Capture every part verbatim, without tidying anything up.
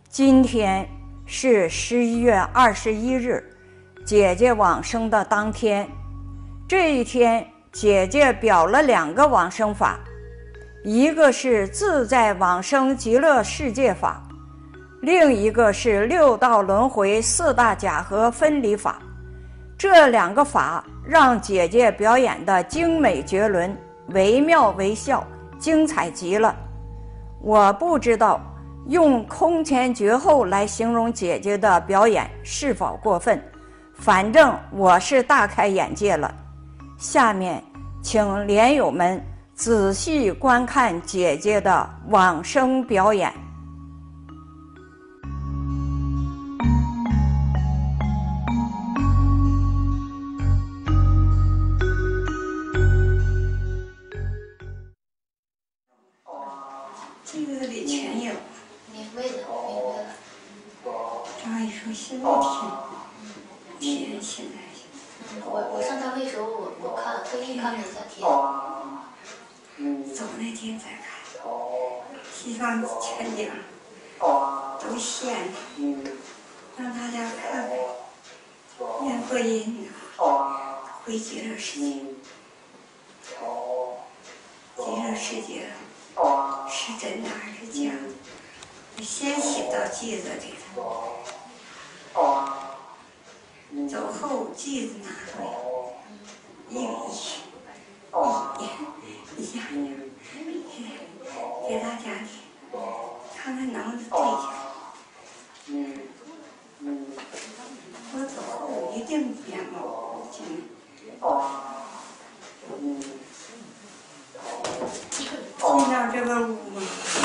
今天是十一月二十一日，姐姐往生的当天。这一天，姐姐表了两个往生法，一个是自在往生极乐世界法，另一个是六道轮回四大假合分离法。这两个法让姐姐表演的精美绝伦，惟妙惟肖，精彩极了。我不知道用空前绝后来形容姐姐的表演是否过分，反正我是大开眼界了。下面请莲友们仔细观看姐姐的往生表演。 这个里全有， 明白了，明白了。 张一说现在天，天现在。 嗯，我我上单位时候，我我看特意看了一下天。 走那天再看，西方全景都现了，让大家看看。念佛音回极乐世界，极乐世界是真的还是假的？我先写到记子里了。走后记子拿出来，一个一，一一样样，给大家听，看看能不能对上。我走后一定面貌不惊。进到这个屋嘛，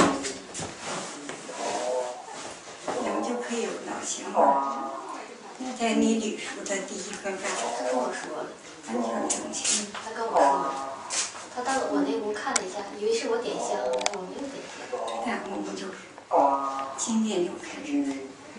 你们就可以有老想法。那在你捋书的第一个盖， 他跟我说了， 完全正确。 他跟我说了，他到了我那屋看了一下，以为是我点香，我没有点香。 这两个屋就是今年就开始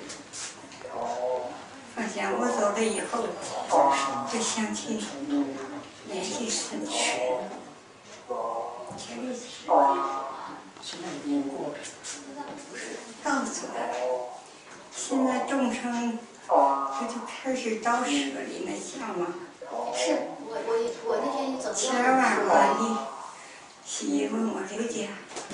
发现我走了以后，这香气连续很全，全是现在已经过了， 告诉我，现在众生这就开始到舍离那项嘛。 是我我我那天走千万万亿，西医问我刘姐，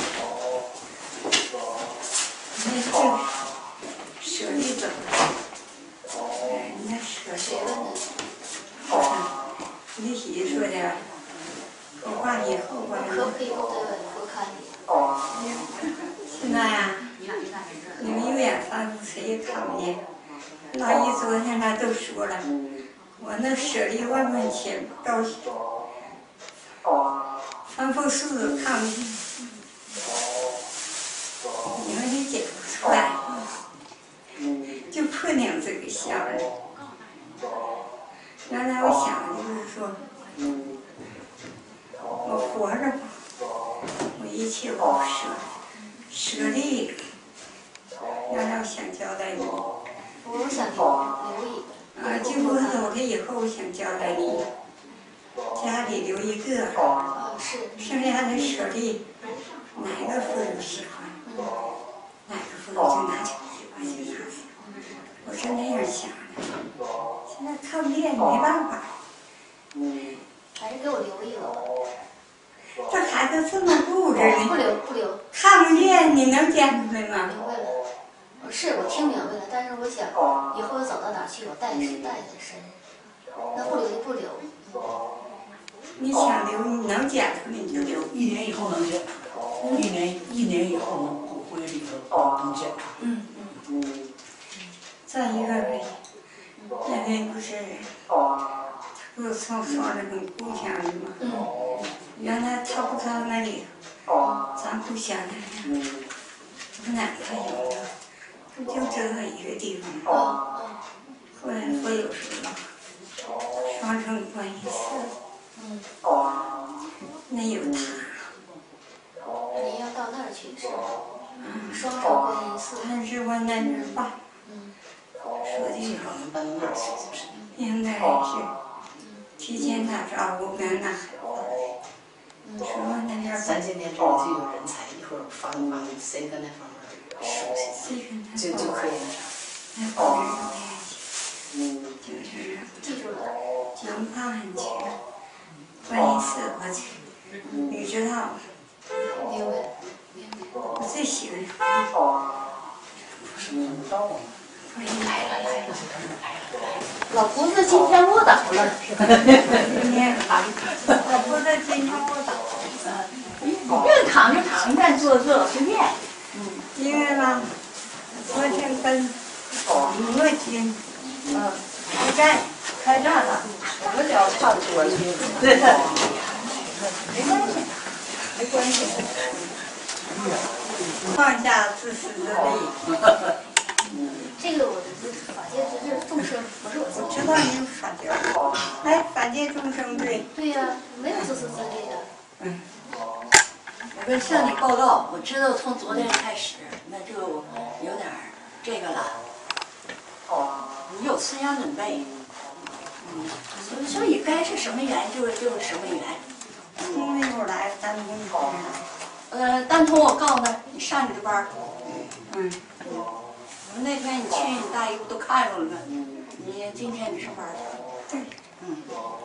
那这舍利怎么了？哎，那舍谁问的？ 你媳妇说的，我挂以后吧。 可不可以给我多看一点？ 现在呀，你们有眼翻谁也看不见。老姨昨天他都说了，我那舍利万万千到翻覆数都看不见，你们理解不出来，就破两这个相儿。原来我想的就是说，我活着吧，我一切我舍舍利，原来我想交代你。 我想留留一个。 啊，结果走了以后，我想交代你，家里留一个， 啊，是。 剩下的舍利，哪个父母喜欢，哪个父母就拿去，把就拿去。我是那样想的，现在看不见，没办法。 还是给我留一个吧。 这孩子这么固执呢， 不留不留。 看不见，你能见出来吗？ 明白了。是我听明白了，但是我想以后我走到哪儿去，我带是带在身上，那不留就不留。 你想留，你能捡出来你就留。 一年以后能捡出来，一年一年以后能骨灰里头能捡出来。 嗯嗯。再一个呗，那天不是给我送双那种故乡的吗？ 嗯。 原来他不在那里，咱故乡那里，我哪块有呢？不就这一个地方吗？后来我有时候双城观音寺，那有他。 您要到那儿去是吗？双城观音寺。 但是我那边办，说的是我们搬到那儿去就是。 应该是提前打招呼跟那孩子，说我那边三千年之后就有人才，一会儿发发谁跟那方面熟悉。 谁跟他就就可以那不是有联系，就是记住了， 能看很清，关键是我去，你知道吗？ 明白，明白。 我最喜欢来了来了，老婆子今天卧倒了， 今天老婆子今天我倒了， 你愿躺就躺，愿坐坐，随便。 因为吧，昨天跟俄军嗯开战开战了， 我脚差不多了。 对的， 没关系，没关系。 放下自私自利。 这个我的就是法界之治众生，不是我自己。 我知道你有法界，哎，法界众生对， 对呀、没有自私自利的。 嗯， 我跟向你报告，我知道从昨天开始，那就有点儿这个了。你有思想准备，嗯，所以所以该是什么缘就是就是什么缘。 从那会儿来，咱们知道。 呃，单从我告诉他，你上你的班儿。 嗯， 我那天你去，你大姨夫都看着了呢。你今天你上班去。 对， 嗯。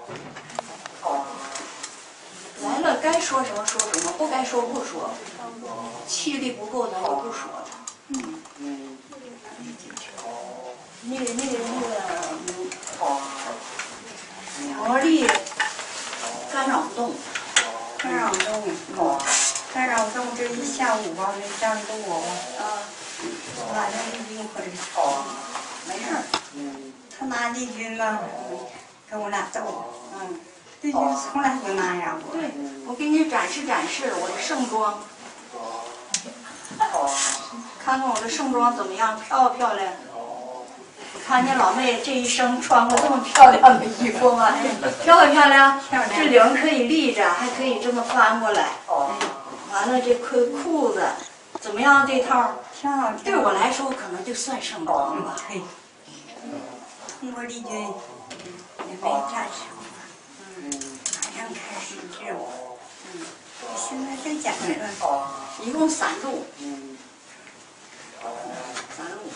来了，该说什么说什么，不该说不说。气力不够，咱就不说了。嗯。那个那个那个，嗯，魔力干扰不动。 干扰动，嗯，干扰动这一下午吧，没站住我吧， 啊， 晚上一晕回去。 没事儿。 他拿帝君吧，跟我俩斗。 嗯。 帝君从来不那样过。 对，我给你展示展示我的盛装，看看我的盛装怎么样，漂不漂亮？你看见老妹这一生穿过这么漂亮的衣服吗？漂不漂亮？ 漂亮这领可以立着，还可以这么翻过来。完了，这裤裤子怎么样？这套挺好， 对我来说可能就算盛装吧。 对，通过帝君也没战胜。马上开始治我。现在正讲这个， 一共三路，三路，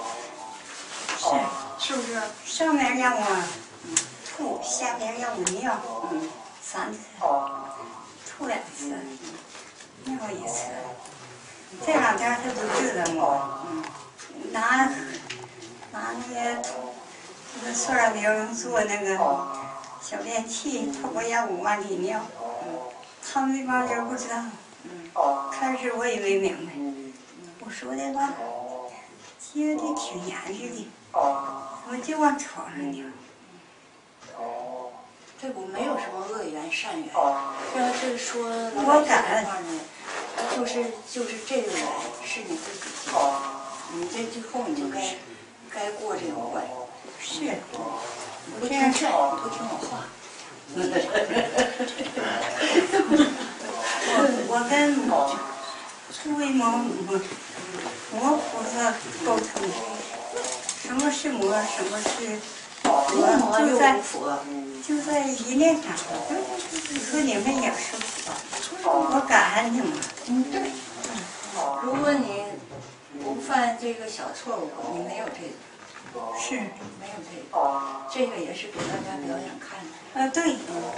是是不是？ 上面让我吐，下边让我尿，三次，吐两次，尿一次。这两天他都治得我，拿拿那个那个塑料瓶做那个小便器，他不让我往里尿。他们那帮人不知道，开始我也没明白，我说的吧，接的挺严实的，我就往床上尿。 这不没有什么恶缘善缘，要是说我敢的话呢，就是就是这个缘是你自己结，你这最后你就该该过这个关。 是， 你不听劝，你不听我话。 我我跟诸位魔魔魔菩萨沟通，什么是魔，什么是佛，就在就在一念上。说你们也是佛，我感恩他们。 嗯，对。如果你不犯这个小错误，你没有这个。 是， 没有这个，这个也是给大家表演看的。 啊对，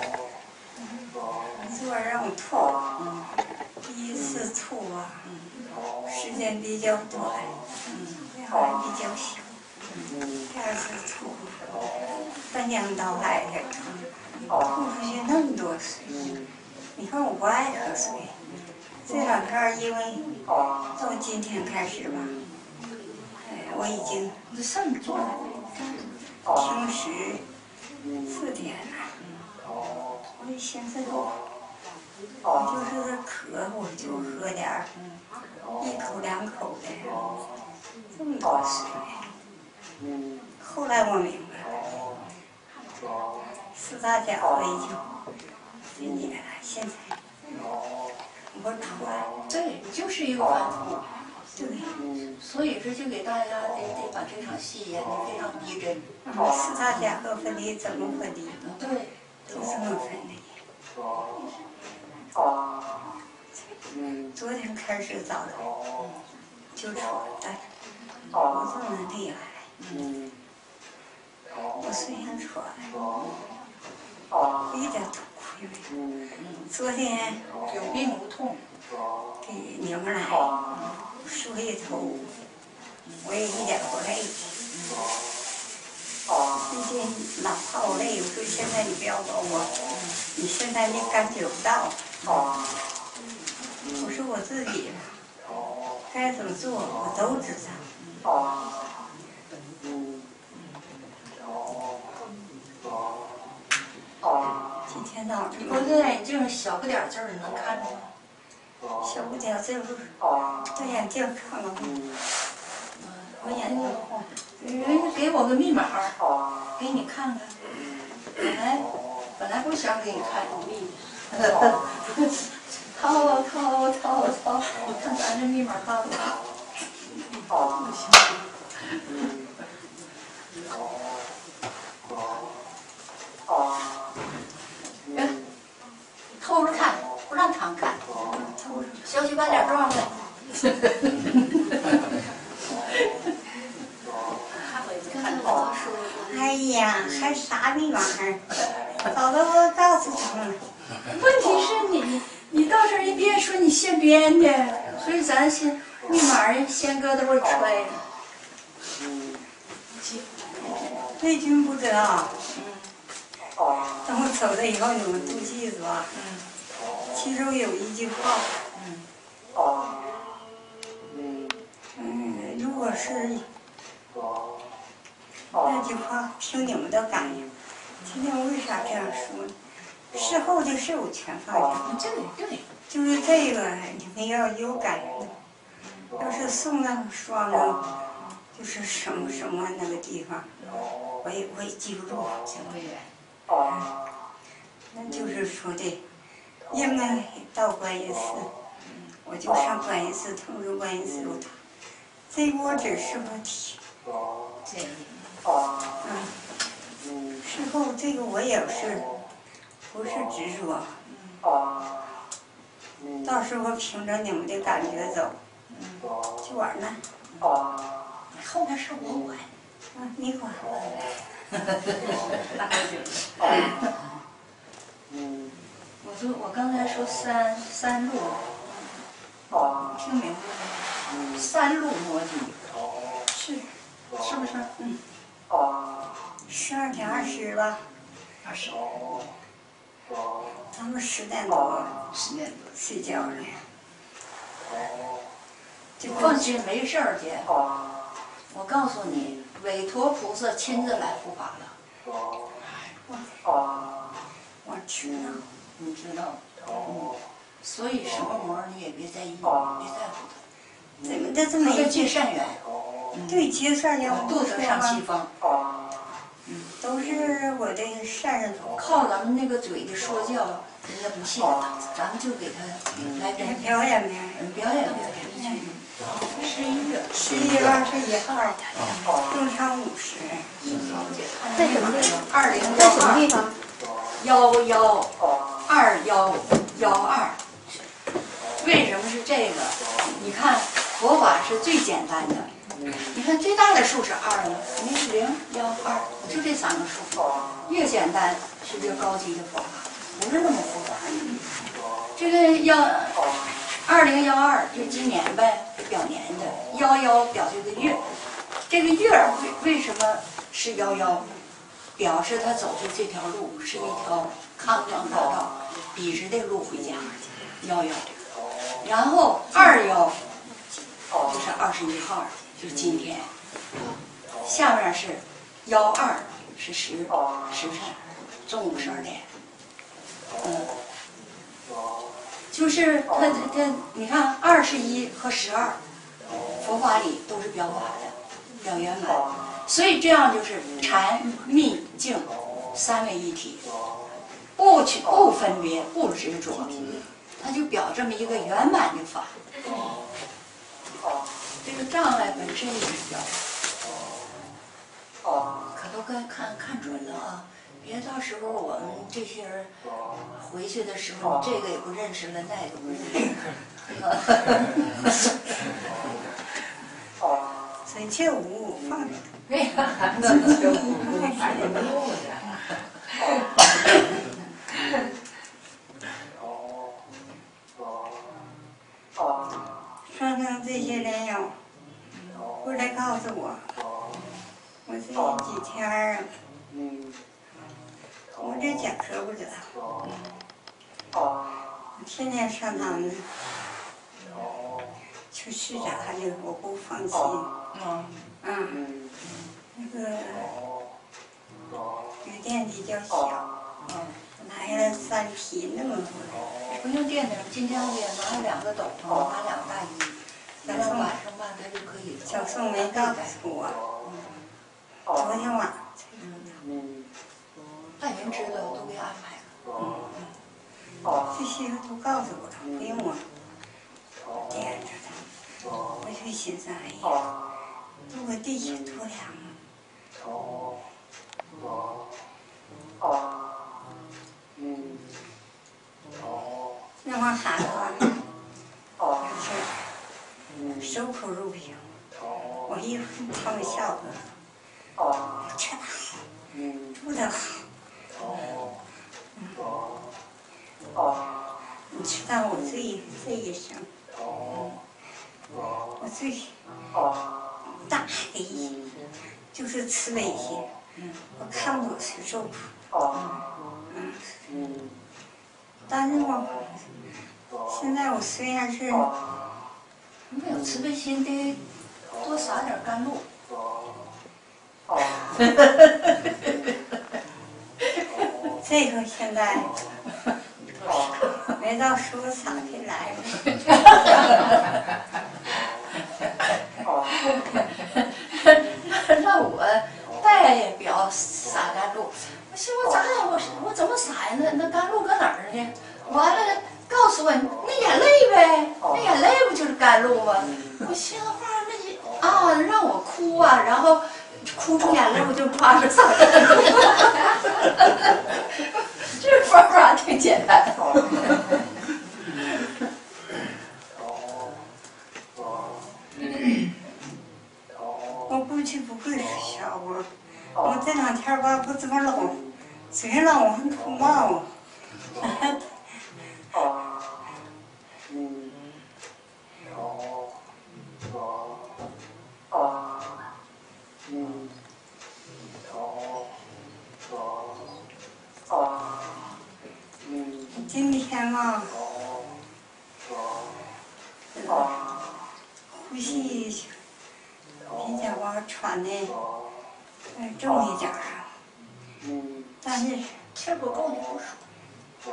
昨儿让我吐，嗯，第一次吐啊，时间比较短，嗯，还比较小，第二次吐，翻江倒海的，吐出去那么多水，你看我不爱喝水，这两天因为到今天开始吧。我已经你上你坐着， 平时四点了，我就寻思我，我就是渴，我就喝点儿，一口两口的，这么多水。后来我明白了，四大家伙已经分解了，现在我吐了。 对，就是一个反复。 对， 所以说就给大家得得把这场戏演得非常逼真。 四大家伙分离怎么分离？ 对， 就这么分离。昨天开始早的， 就出来，我这么厉害，嗯，我虽然出来，一点都不亏。昨天有病无痛， 给你们来说一头，我也一点不累。最近老怕我累，我说现在你不要管我，你现在你感觉不到。我说我自己该怎么做，我都知道。今天早上你不是眼镜小不点字儿，你能看着吗？ 小不点字儿，这眼镜看看。 我眼睛，人家给我个密码，给你看看。本来本来不想给你看入密的，掏啊掏啊掏啊掏，你看咱这密码大不大？不行。哎，偷着看，不让常看，小区把脸撞了。 哎呀，还啥密码儿？早都告诉他们了。 问题是你，你到这儿一别说你现编的，所以咱先密码儿先搁兜里揣着。 内军不知道。等我走了以后，你们都记住啊。其中有一句话。嗯，如果是那句话，听你们的感应。今天我为啥这样说呢？事后的事我全放下。 对对。 就是这个，你们要有感应。要是送到双了，就是什么什么那个地方，我也我也记不住， 行不远。 那就是说的，应该到观音寺，我就上观音寺，通知观音寺有他。这个我只是个提。 这个。 嗯。事后这个我也是，不是执着。到时候凭着你们的感觉走，就完了。 后面事我管。 啊，你管。 那就行。我说我刚才说三三路，听明白没？三路逻辑。 是。 是不是？ 嗯。十二点二十吧。 二十。 咱们十点多。 十点多睡觉了。 就放心，没事儿姐。我告诉你，韦陀菩萨亲自来护法了。 我知道。 你知道？嗯。所以什么魔你也别在意，别在乎他。 怎么的这么一个结善缘。 对，结善缘。 渡他上西方。 嗯，都是我的善人。 靠咱们那个嘴的说教，人家不信，咱们就给他来表演表演。 嗯，表演表演一句。十一月。 十一月二十一号，正常五十。 在什么地方？ 二零在什么地方？ 幺幺二幺幺二。为什么是这个？你看佛法是最简单的。你看最大的数是二呢，肯定是零幺二，就这三个数。越简单是越高级的佛法，不是那么复杂。这个幺二零幺二就今年呗，表年的。幺幺表这个月，这个月为为什么是幺幺？表示他走的这条路是一条康庄大道，笔直的路回家。幺幺，然后二幺就是二十一号。就是今天，下面是幺二是时时辰，中午十二点，嗯，就是它它你看二十一和十二，佛法里都是表法的，表圆满，所以这样就是禅密净三位一体，不去不分别不执着，它就表这么一个圆满的法。这个障碍本身也是表，可都该看看准了啊！别到时候我们这些人回去的时候，这个也不认识了，那个不认识。 追求无放着。 哎呀，追求无还得溜着。 上上这些人呀，过来告诉我，我这几天儿啊，我这讲舍不得，我天天上他们去视察去，我不放心。 嗯嗯，那个雨店比较小， 嗯， 来了三批那么多。 不用垫的，今天我也拿了两个斗篷，拿两个大衣，咱俩晚上吧，咱就可以。 小宋没告诉我，昨天晚上才知道。 那人知道，我都给安排了。 这些都告诉我了，不用我掂着它。我就寻思，哎呀，这个地球多凉啊！那么喊我，就是守口如瓶。我一说他们笑话，吃得好，住得好。你知道我这这一生，我最大的一就是慈悲心，我看不是受苦，嗯，但是我现在我虽然是没有慈悲心，得多撒点甘露。 这个现在没到时候撒起来了。 那我代表撒甘露，我寻我咋样？我我怎么撒呀？那那甘露搁哪儿呢？完了，告诉我，那眼泪呗，那眼泪不就是甘露吗？我寻思话，那也啊，让我哭啊，然后哭出眼泪，我就趴着撒甘露。这方法挺简单。 我估计不会是小我，我这两天吧不怎么老，嘴老往吐冒。今天嘛，呼吸比较往喘的嗯重一点儿啊，但是气儿不够就不舒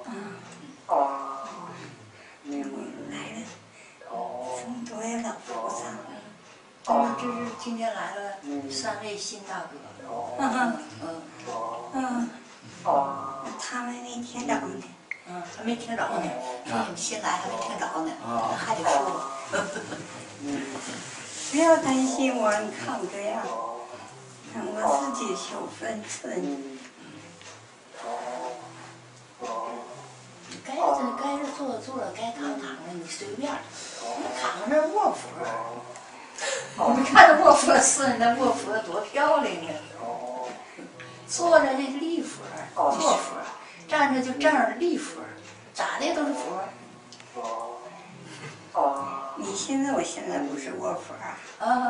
来了这么多呀老菩萨， 服。哦，这是今天来了三位新大哥。 嗯嗯嗯，他们没听着呢。 嗯，还没听着呢，说你们新来还没听着呢，还得说。 不要担心我，你看我这样，我自己有分寸。 该这该是坐着坐着，该躺躺着，你随便。你躺着卧佛，你看这卧佛寺，那卧佛多漂亮呢。坐着那立佛，坐佛，站着就正儿立佛，咋的都是佛。 你现在我现在不是卧佛啊？ 啊。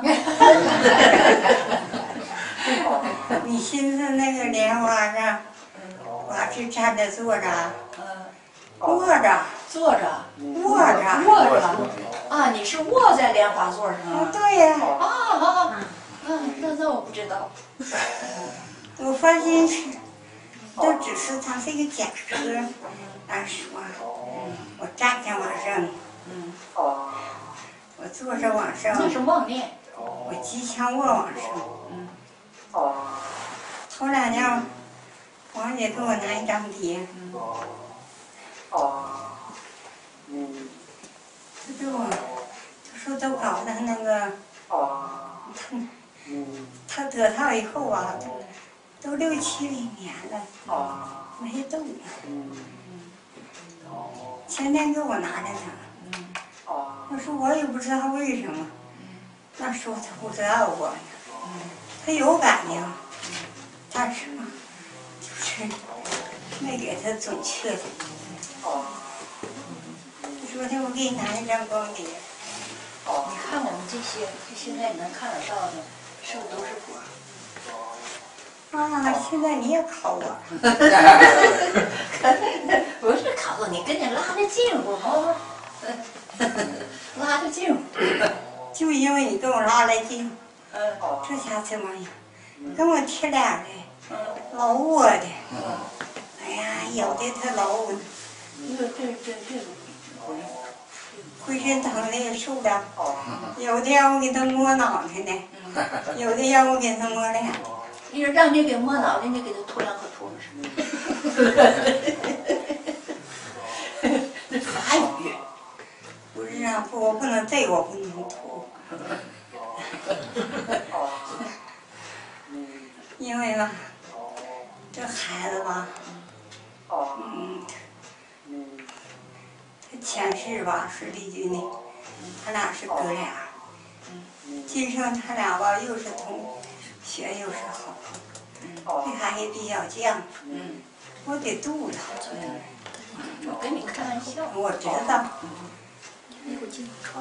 你寻思那个莲花上，我是站着坐着，卧着， 坐着， 卧着， 卧着。啊，你是卧在莲花座上啊， 啊？ 对呀。 啊啊，嗯，那那我不知道。 我发现是，就只是他这个假设，按说，我站着往上， 嗯， 我坐着往上， 那是妄念。 我机枪卧往上。 嗯。 头两天，王姐给我拿一张碟。嗯。他对我，他说都搞得那个，他他得套以后啊，都六七零年了，没动。前天给我拿来的，我说我也不知道为什么， 那时候他不知道我呀，他有感情，但是嘛，就是没给他准确的。昨天我给你拿一张光碟。 你看我们这些，就现在你能看得到的，是不是都是果？ 啊，现在你也考我？ 不是考我，你跟你拉的近乎，好吗？拉的近乎。 就因为你跟我拉来近， 嗯， 这下怎么样？跟我贴脸的，老我的，哎呀，有的他老我， 这这这这个。 浑身疼的也受不了，有的让我给他摸脑袋呢，有的让我给他摸脸。 你说让你给摸脑袋，你给他吐两口唾沫是那法语。 不是啊，不，我不能这个我不能吐。因为吧，这孩子吧，嗯，他前世吧是李军的，他俩是哥俩，今生他俩吧又是同学又是好，这孩子比较犟，我得度他。 我跟你开玩笑。 我知道。 那股劲穿。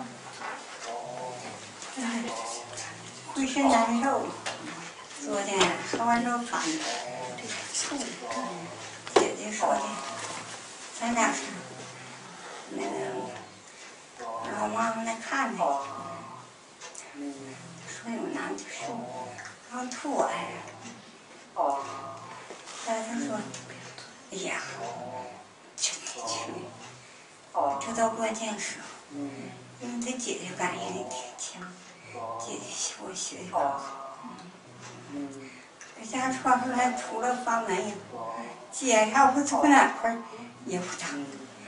哎，浑身难受。昨天喝完之后反了，姐姐说的，咱俩是那个老妈妈那看的，说有男的说刚吐完，但是他说，哎呀，真的去，这到关键时候，因为他姐姐感应力挺强，姐姐学我学的更好。搁家穿出来，除了房门以后，姐要不从哪块儿也不疼。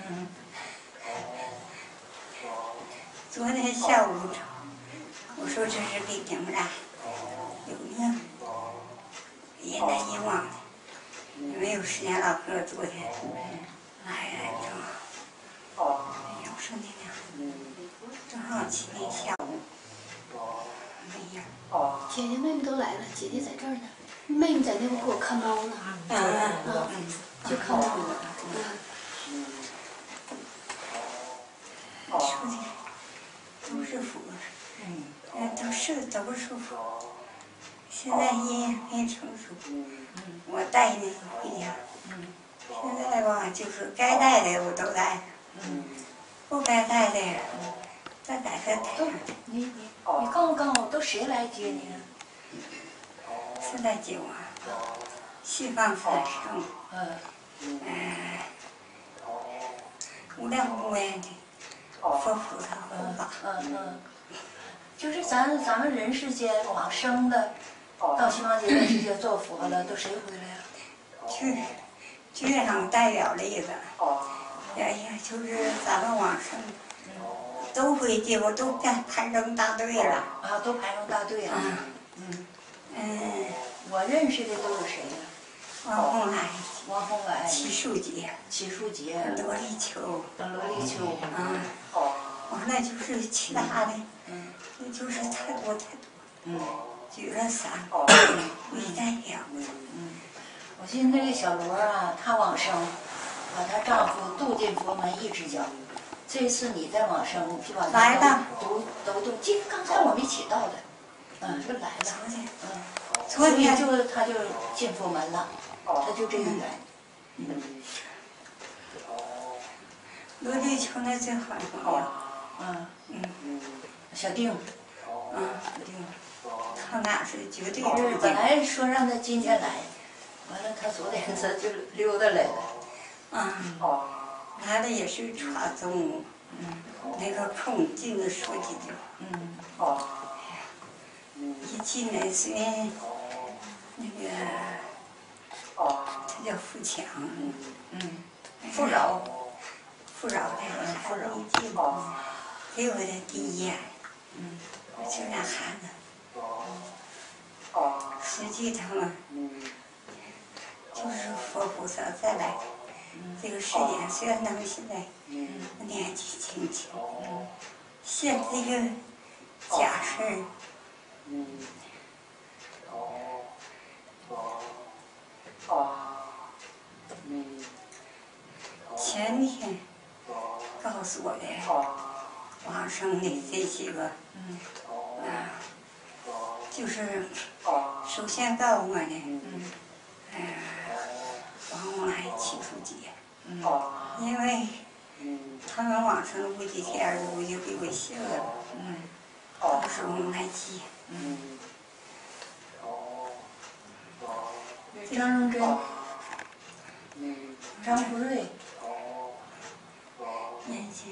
昨天下午，我说这是给你们俩有呢，一来一往的，没有时间老哥昨天来了正好，哎呀，我说你俩正好今天下午没人。 姐姐妹妹都来了，姐姐在这儿呢，妹妹在那屋给我看猫呢。 嗯啊，就看猫呢。 说的都是佛，嗯，都是都是佛。现在因也没成熟，我带那个回家。现在吧，就是该带的我都带，不该带的再改个带。 你你你告诉告诉我，都谁来接你啊？ 现在接我，西方三圣， 嗯， 嗯，无量无边的佛菩萨护法。 嗯嗯，就是咱咱们人世间往生的，到西方极乐世界做佛了，都谁回来呀？ 剧剧上代表了一个，哎呀，就是咱们往生都会接我，都干排成大队了。 啊，都排成大队了。 嗯嗯， 我认识的都有谁呀？ 王洪来、 王洪来、 齐树杰、 齐树杰、 罗立秋， 罗立秋。 啊，完了就是其他的， 嗯， 那就是太多太多。 嗯， 举了三，一代表。 嗯，我记得那个小罗啊，她往生，把她丈夫渡进佛门一只脚。这次你在往生，就把来了， 都都都，今刚才我们一起到的，嗯，就来了。 昨天， 嗯， 昨天就他就进佛门了，他就这个缘。嗯。 罗立秋那最好的朋友， 嗯嗯小丁， 嗯， 小丁， 他俩是绝对就是知己。 本来说让他今天来，完了他昨天他就溜达来了。 啊，来了也是传中午，那个空进来说几句。 嗯。 一进来虽然那个，他叫富强， 嗯，富饶， 富饶的孩子一进，给我的第一眼，嗯，就那孩子，实际他们就是佛菩萨再来这个世界，虽然他们现在年纪轻轻，现这个假事说的往生的这些个，嗯，啊，就是首先告诉我呢，嗯，哎呀，往来七出节，嗯，因为他们往生了不几天，儿子我就给我信了，嗯，到时候来接，嗯。 张荣珍、张福瑞， 年轻，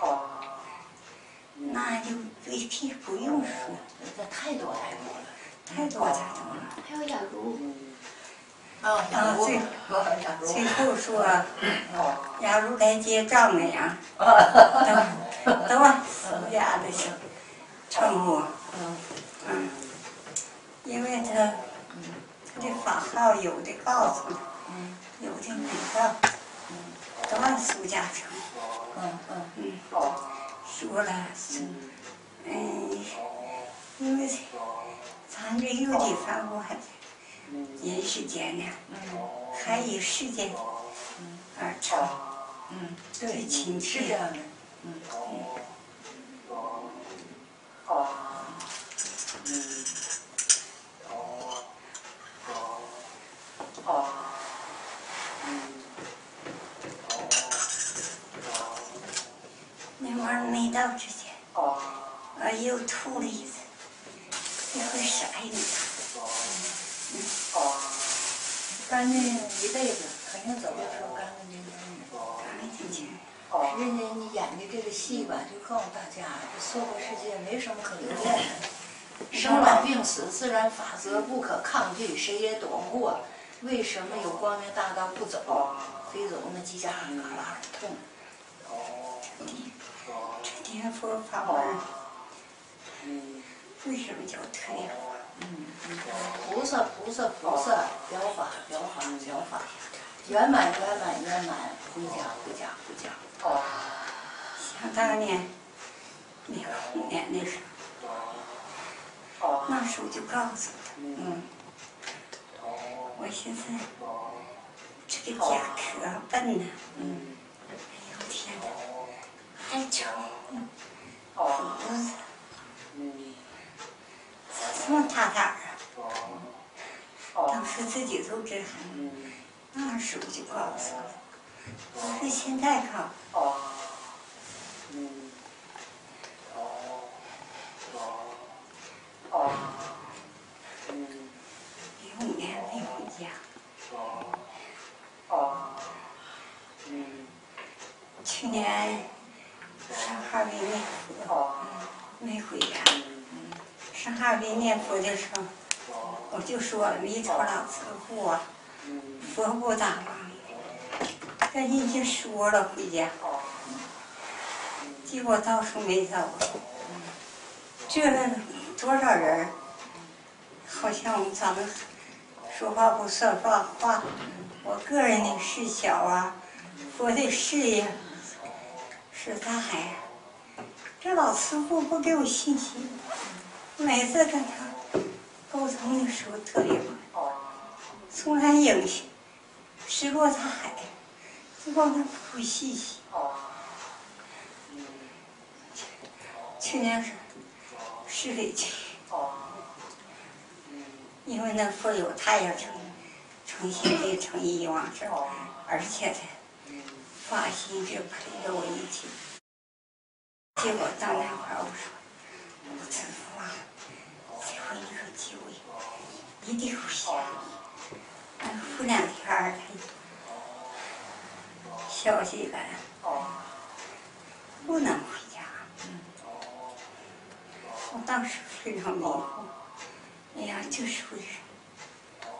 那就具体不用说， 这太多太多了， 太多太多了。 还有雅茹， 啊， 啊，最雅茹， 最后说，雅茹来接丈母娘，都都按私家的称呼，嗯嗯，因为他。这法号有的告诉他，嗯，有的没告，嗯，都按苏家称，嗯嗯嗯，说了是，嗯，因为咱这有的饭馆，人世间呢，嗯，还以世间，嗯而称，嗯，最亲切， 是这样的，嗯嗯。 那玩意儿没到之前，啊，又吐了一次，这回啥也没吐。 嗯，干净一辈子，肯定走的时候干干净净的。 干净净。 实际上你演的这个戏吧，就告诉大家，这娑婆世界没什么可留恋的，生老病死自然法则不可抗拒，谁也躲不过。为什么有光明大道不走，非走那犄角旮旯痛？ 这点佛法门儿，为什么叫特别法？ 嗯，菩萨菩萨菩萨，表法表法表法，圆满圆满圆满，回家回家回家。 想当年，那个红年的时候，那时候就告诉他，嗯，我寻思这个家可笨呐，嗯，哎呦天哪，还成胡子，咋这么大胆儿啊？当时自己都震撼，那时候就告诉我。我说现在看，有五年没回家，去年上哈尔滨念佛，没回家。上哈尔滨念佛的时候，我就说了，弥陀老慈父啊，佛不打妄。跟人家说了回家，结果到处没走。这多少人，好像咱们说话不算话话。我个人的事小啊，我的事业是大呀。这老师傅不给我信心，每次跟他沟通的时候特别慢，从来影响，识过他海。就光他不细细。去年是是非去，因为那佛有太阳诚诚心的诚意往生，而且他发心就陪着我一起。结果到那会儿我说，我师父啊，这回你可救我，一定不行。俺哭两天儿，消息来，不能回家。我当时非常迷惑，哎呀，就是为什么？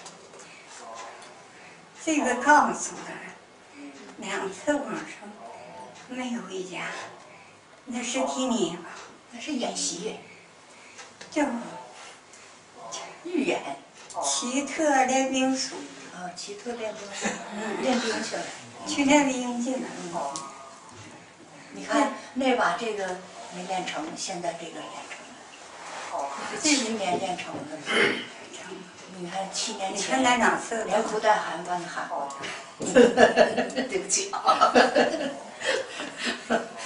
这个告诉他，两次往生没回家，那是给你吧？ 那是演习， 就预演。 奇特练兵术。 啊，奇特练兵术，练兵去了。 去练兵去了。 你看那把这个没练成，现在这个练成了。这一年练成了。 成。 你看七年前。 你看那两次。 连哭带喊把你喊过来。对不起啊。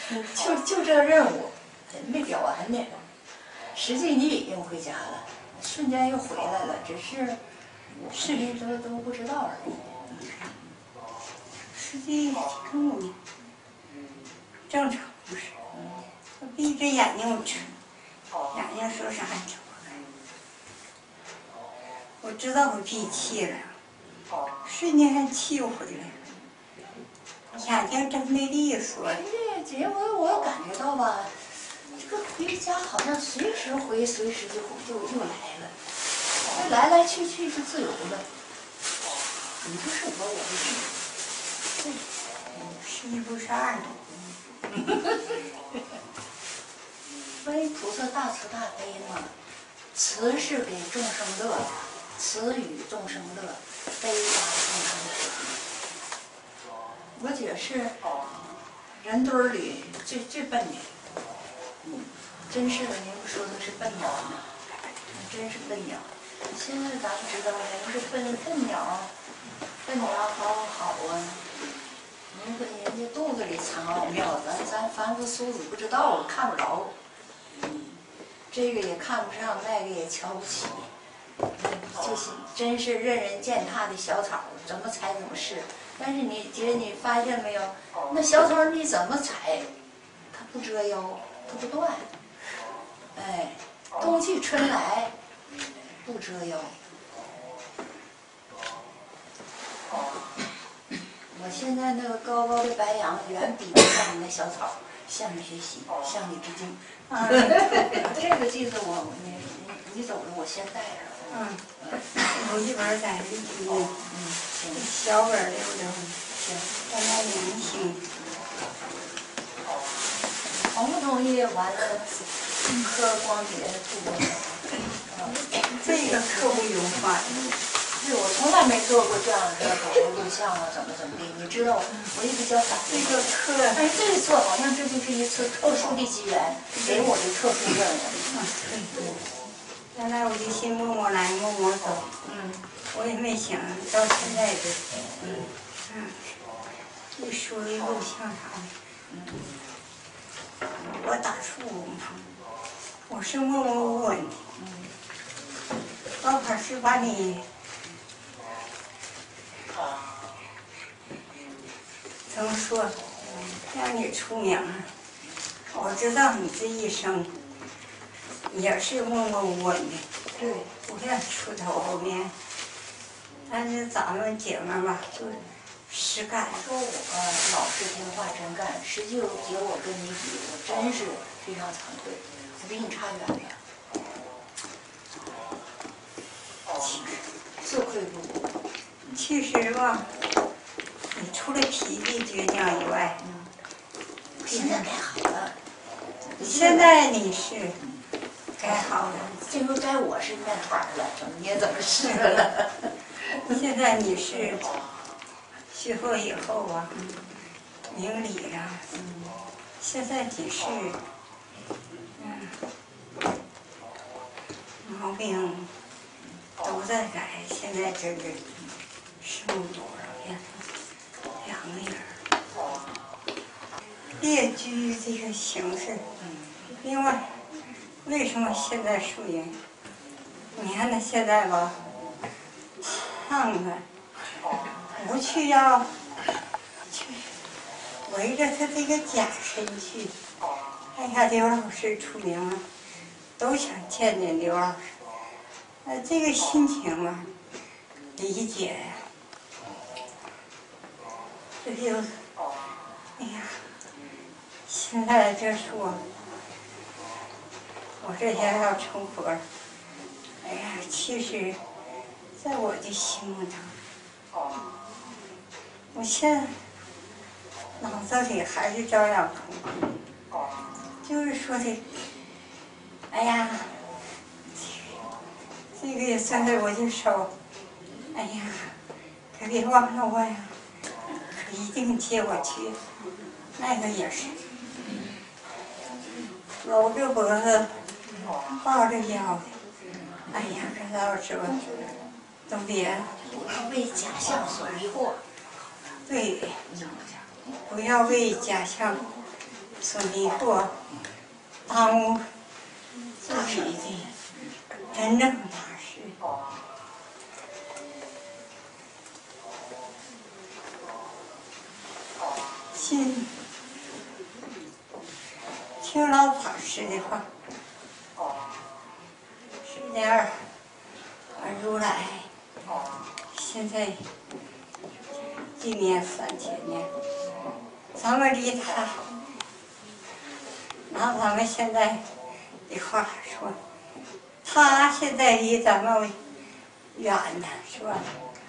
就就这任务没表完呢，实际你已经回家了，瞬间又回来了，只是是你都都不知道而已。 实际跟我正常不是，我闭着眼睛我吃，眼睛说啥你瞅。我知道我闭气了，瞬间气又回来了，眼睛睁没利索。 这姐我我感觉到吧，这个回家好像随时回，随时就就就来了，这来来去去就自由了。你不是我，我不是。 对，是一不是二的。 所以菩萨大慈大悲嘛，慈是给众生乐，慈与众生乐，悲把众生苦。我姐是人堆儿里最最笨的，嗯，真是的，您不说她是笨鸟吗？真是笨鸟。现在咱们知道了，人是笨笨鸟，笨鸟好好啊。您说人家肚子里藏奥妙，咱咱凡夫俗子不知道，看不着。嗯，这个也看不上，那个也瞧不起。就是真是任人践踏的小草，怎么踩怎么是。但是你姐，你发现没有？那小草你怎么踩，它不折腰，它不断。哎，冬去春来，不折腰。我现在那个高高的白杨远比不上你那小草，向你学习，向你致敬。啊，这个句子我你你你走了，我先带上。 嗯，有一本在这里， 嗯，行， 小本留着， 行， 让他年轻。 同不同意？完了，喝光碟吐光。 这个特不有话。 是我从来没做过这样的搞个录像啊，怎么怎么的？你知道，我也比较反对这个课， 但是这一次好像这就是一次特殊的机缘，给我的特殊任务。 对。原来我就寻默默来默默走， 嗯， 我也没想到现在这，嗯，嗯，一说一录像啥的，嗯，我打怵，我是默默无闻的，嗯，老法师把你，怎么说，让你出名，我知道你这一生。也是默默无闻的，对，不愿出头露面。但是咱们姐们儿吧，就实干。 说我老实听话真干，实际姐我跟你比，我真是非常惭愧，我比你差远了。自愧不如。 其实吧，你除了脾气倔强以外， 嗯，现在改好了。 现在你是。该好了， 这回该我是面团了，怎么也怎么是了。 现在你是学会以后啊，明理了。现在你是，嗯，毛病都在改。现在这个生多少变成两个人，列居这个形式，另外。为什么现在树荫？你看他现在吧，唱的不去要去围着他这个假身去。哎呀，刘老师出名了，都想见见刘老师。呃，这个心情嘛，理解呀。这就，哎呀，现在这说。我这天要成佛了，哎呀，其实，在我的心目中，我现在脑子里还是照样空，就是说的，哎呀，这个也算在我的手，哎呀，可别忘了我呀，可一定接我去，那个也是，搂着脖子。抱着腰，哎呀，这老师们都别不要为假象所迷惑。 对，不要为假象说你给我耽误自己的真正大事。信听老法师的话，是点儿如来现在一年三千年，咱们离他，拿咱们现在的话说，他现在离咱们远呢，是吧？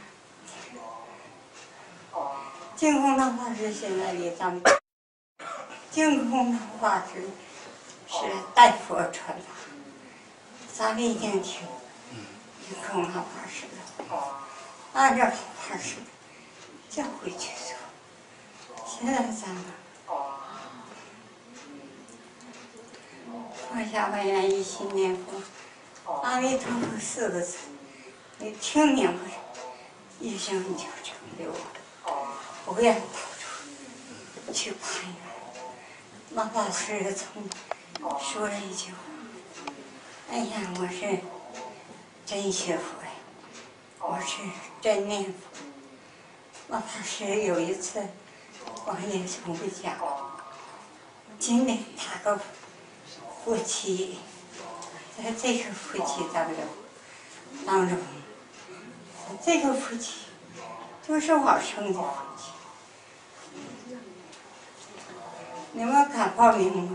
净空老法师现在离咱们，净空老法师是代佛传法，咱们一定听净空老法师的，按照老法师教诲去做。现在咱们放下万缘一心念佛，阿弥陀佛四个字，你听明白了，一生你就成就了。不要到处去攀缘。老法师曾说了一句话：“哎呀，我是真学佛呀，我是真念佛。”老法师有一次，我也从不讲，今天他个夫妻，在这个夫妻当中，当中，这个夫妻就是往生的夫妻。你们敢报名吗？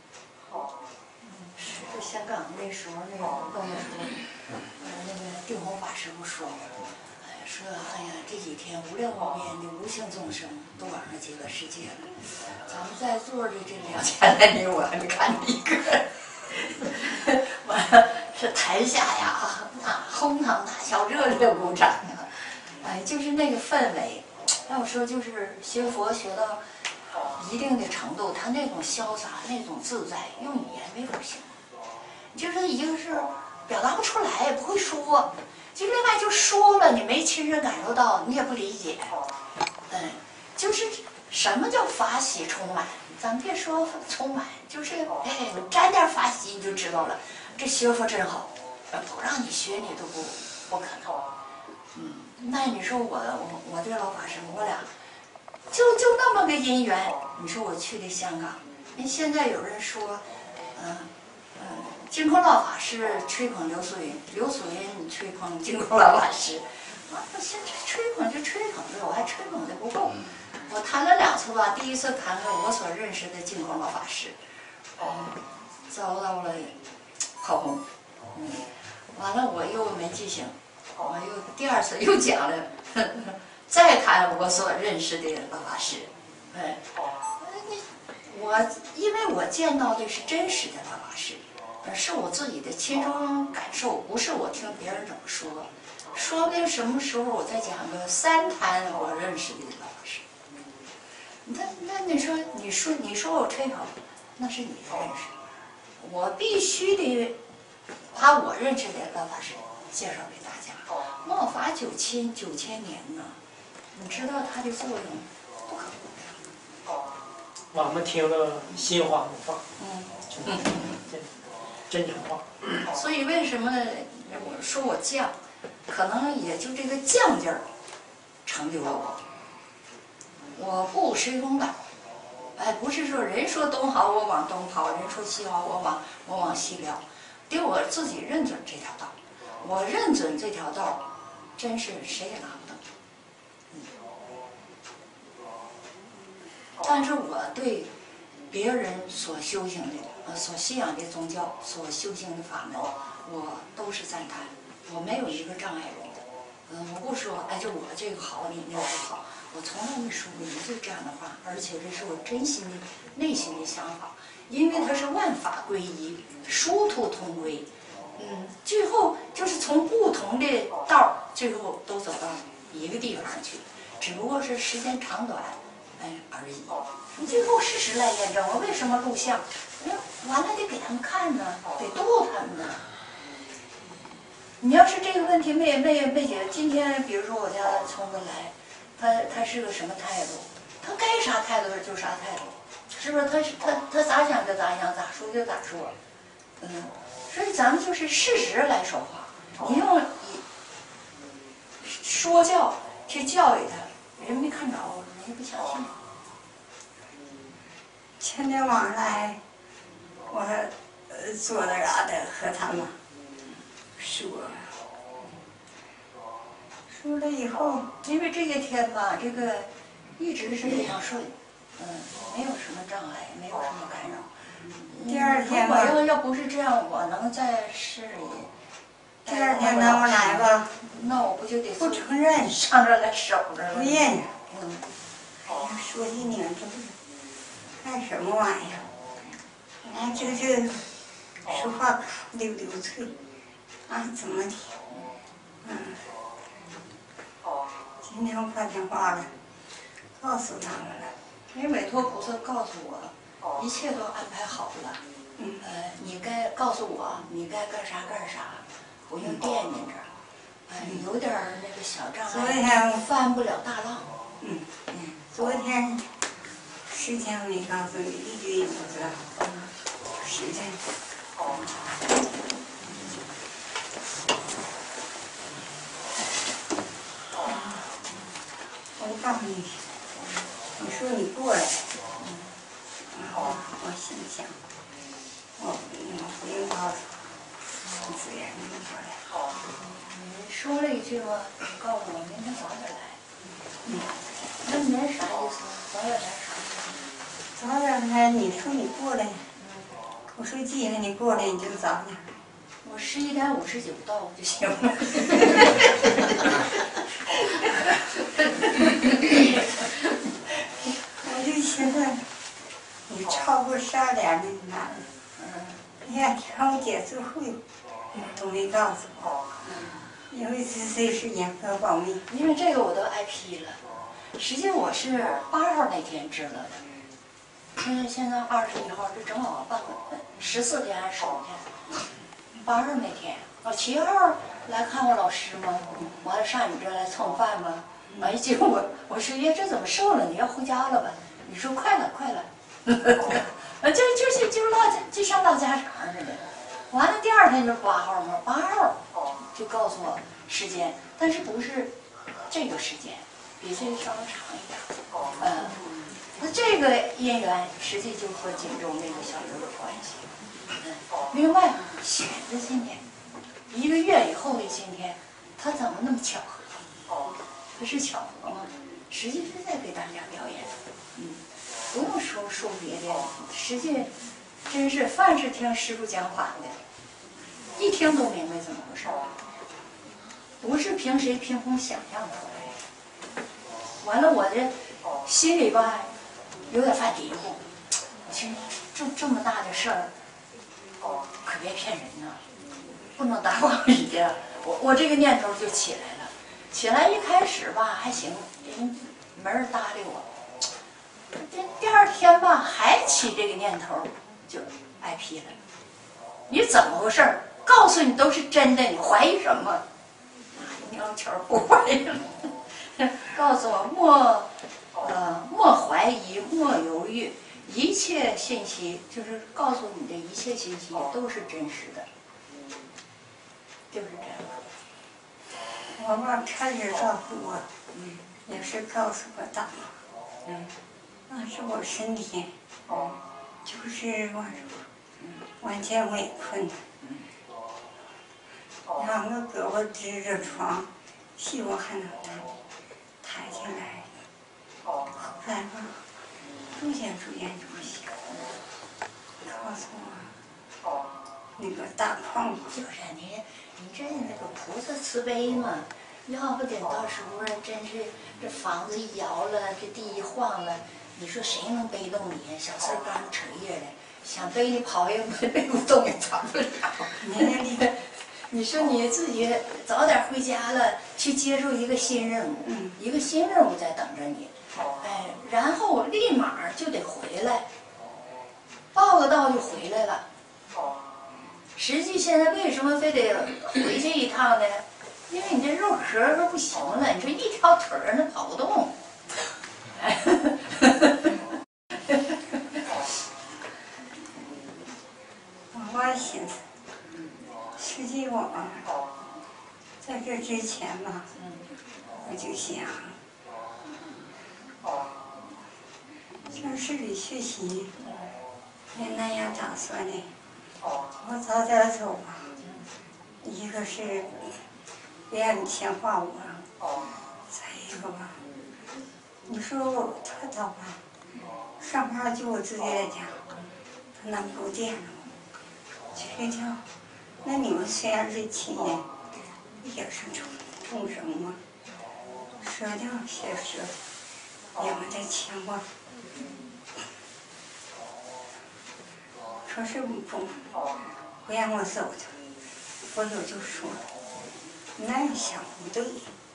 是香港那时候那个跟我说，呃，那个定弘法师不说吗？哎，说哎呀，这几天无量无边的无形众生都往上极乐世界了，咱们在座的这两千来人，我还没看见一个。完了，是台下呀，那哄堂大笑，热烈鼓掌啊！哎，就是那个氛围。要说就是学佛学到一定的程度，他那种潇洒、那种自在，用语言没法形容。就是一个是表达不出来，也不会说；就另外就说了，你没亲身感受到，你也不理解。嗯，就是什么叫法喜充满？咱别说充满，就是哎，你沾点法喜你就知道了。这学佛真好，不让你学你都不不可能。嗯，那你说我我我这老法师，我俩。就就那么个因缘，你说我去的香港，人现在有人说，嗯嗯，净空老法师吹捧刘素云，刘素云吹捧净空老法师，啊，现在吹捧就吹捧着，我还吹捧的不够。我谈了两次吧，第一次谈了我所认识的净空老法师，嗯，遭到了炮轰，嗯，完了我又没记性，我又第二次又讲了。呵呵再谈我所认识的老法师，哎，我因为我见到的是真实的老法师，是我自己的亲身感受，不是我听别人怎么说。说不定什么时候我再讲个三谈我认识的老法师。那那你说你说你说我吹捧，那是你的认识，我必须得把我认识的老法师介绍给大家。末法九千九千年呢。你知道它的作用不可估量。 我们听了心花怒放， 嗯， 真真诚话。 所以为什么我说我犟，可能也就这个犟劲儿成就了我。我不随风倒，哎，不是说人说东好我往东跑，人说西好我往我往西撩，得我自己认准这条道。我认准这条道，真是谁也拿不动。但是我对别人所修行的、呃所信仰的宗教、所修行的法门，我都是赞叹，我没有一个障碍人的。嗯、呃，我不说，哎，就我这个好，你那个不好，我从来没说过一句这样的话，而且这是我真心的、内心的想法，因为它是万法归一，殊途同归。嗯，最后就是从不同的道，最后都走到一个地方去，只不过是时间长短。哎而已。你最后事实来验证，我为什么录像？哎，完了得给他们看呢，得度他们呢。你要是这个问题没没没解，今天比如说我家聪子来，他他是个什么态度？他该啥态度就啥态度。 是不是？他他他咋想就咋想，咋说就咋说，嗯，所以咱们就是事实来说话，你用以说教去教育他，人没看着，人家不相信。 前天晚上来，我呃坐那啥的和他们说，说了以后， 因为这些天吧，这个一直是非常顺，嗯，没有什么障碍，没有什么干扰。 第二天如果吧， 要要不是这样，我能在市里。 第二天他们来吧， 那我不就得不承认， 上这来守着了？ 不认识。 嗯， 哎呀，说起你们这不是干什么玩意儿？哎，这这说话溜溜脆，啊，怎么的？嗯，今天我打电话了，告诉他们了。 因为委托菩萨告诉我，一切都安排好了。 嗯， 呃，你该告诉我，你该干啥干啥，不用惦记着。哎，有点儿那个小障昨碍， 天翻不了大浪。 嗯嗯，昨天时间没告诉你，一句也不知道。时间。我告诉你，你说你过来，然后我心想，我我不用告诉你，自然能过来。 你说了一句嘛，你告诉我明天早点来。嗯，那明天啥意思？早点来啥意思？ 早点来，你说你过来，我说既然你过来，你就早点。 我十一点五十九到就行了。 我就寻思，你超过十二点那就难了。嗯，那天我姐做会，都没告诉我，因为这这是严格保密。 因为这个我都挨批了。实际我是八号那天知道的，因为现在二十一号，这正好半个十四天还是十五天。八号那天，我七号来看我老师嘛，完了上你这来蹭饭嘛，完一结果我说耶，这怎么瘦了？你要回家了吧？你说快了快了，就就是就落就像唠家常似的。完了第二天就是八号嘛，八号就告诉我时间，但是不是这个时间，比这个稍微长一点。嗯，那这个姻缘实际就和锦州那个小刘有关系。嗯，另外选的今天，一个月以后的今天，他怎么那么巧合？它是巧合吗？实际是在给大家表演。嗯，不用说说别的，实际真是凡是听师傅讲法的，一听都明白怎么回事，不是凭谁凭空想象出来的。完了，我这心里吧有点发嘀咕，其实这这么大的事儿，可别骗人呐，不能打扰人家。我我这个念头就起来了，起来一开始吧还行，人没人搭理我。这第二天吧还起这个念头，就挨批了。你怎么回事？告诉你都是真的，你怀疑什么？鸟球不怀疑了。告诉我莫呃莫怀疑，莫犹豫，一切信息就是告诉你的一切信息都是真实的，就是这样。 我爸开始告诉我，嗯，也是告诉我大妈， 嗯， 那是我身体，哦，就是我，完全围困，两个胳膊支着床，希望还能抬抬起来。后来吧，逐渐逐渐就行，告诉我那个大胖子， 就是你，你这那个菩萨慈悲嘛，要不得到时候真是这房子一摇了，这地一晃了，你说谁能背动你呀？小四刚扯叶的，想背你跑也背不动，也跑不了。 你你说你自己早点回家了，去接受一个新任务， 嗯， 一个新任务在等着你，哎，然后立马就得回来，报个到就回来了。实际现在为什么非得回去一趟呢？因为你这肉壳都不行了，你说一条腿儿那跑不动。 啊，在这之前吧，我就想上市里学习，没那样打算的。我早点走吧，一个是别让你牵挂我，再一个吧，你说我他早吧，上班就我自己在家，他那不电了，去掉。那你们虽然是亲人，也是众众生嘛，舍掉些舍，你们的牵挂。可是不不让我走的，佛友就说：“那样想不对。”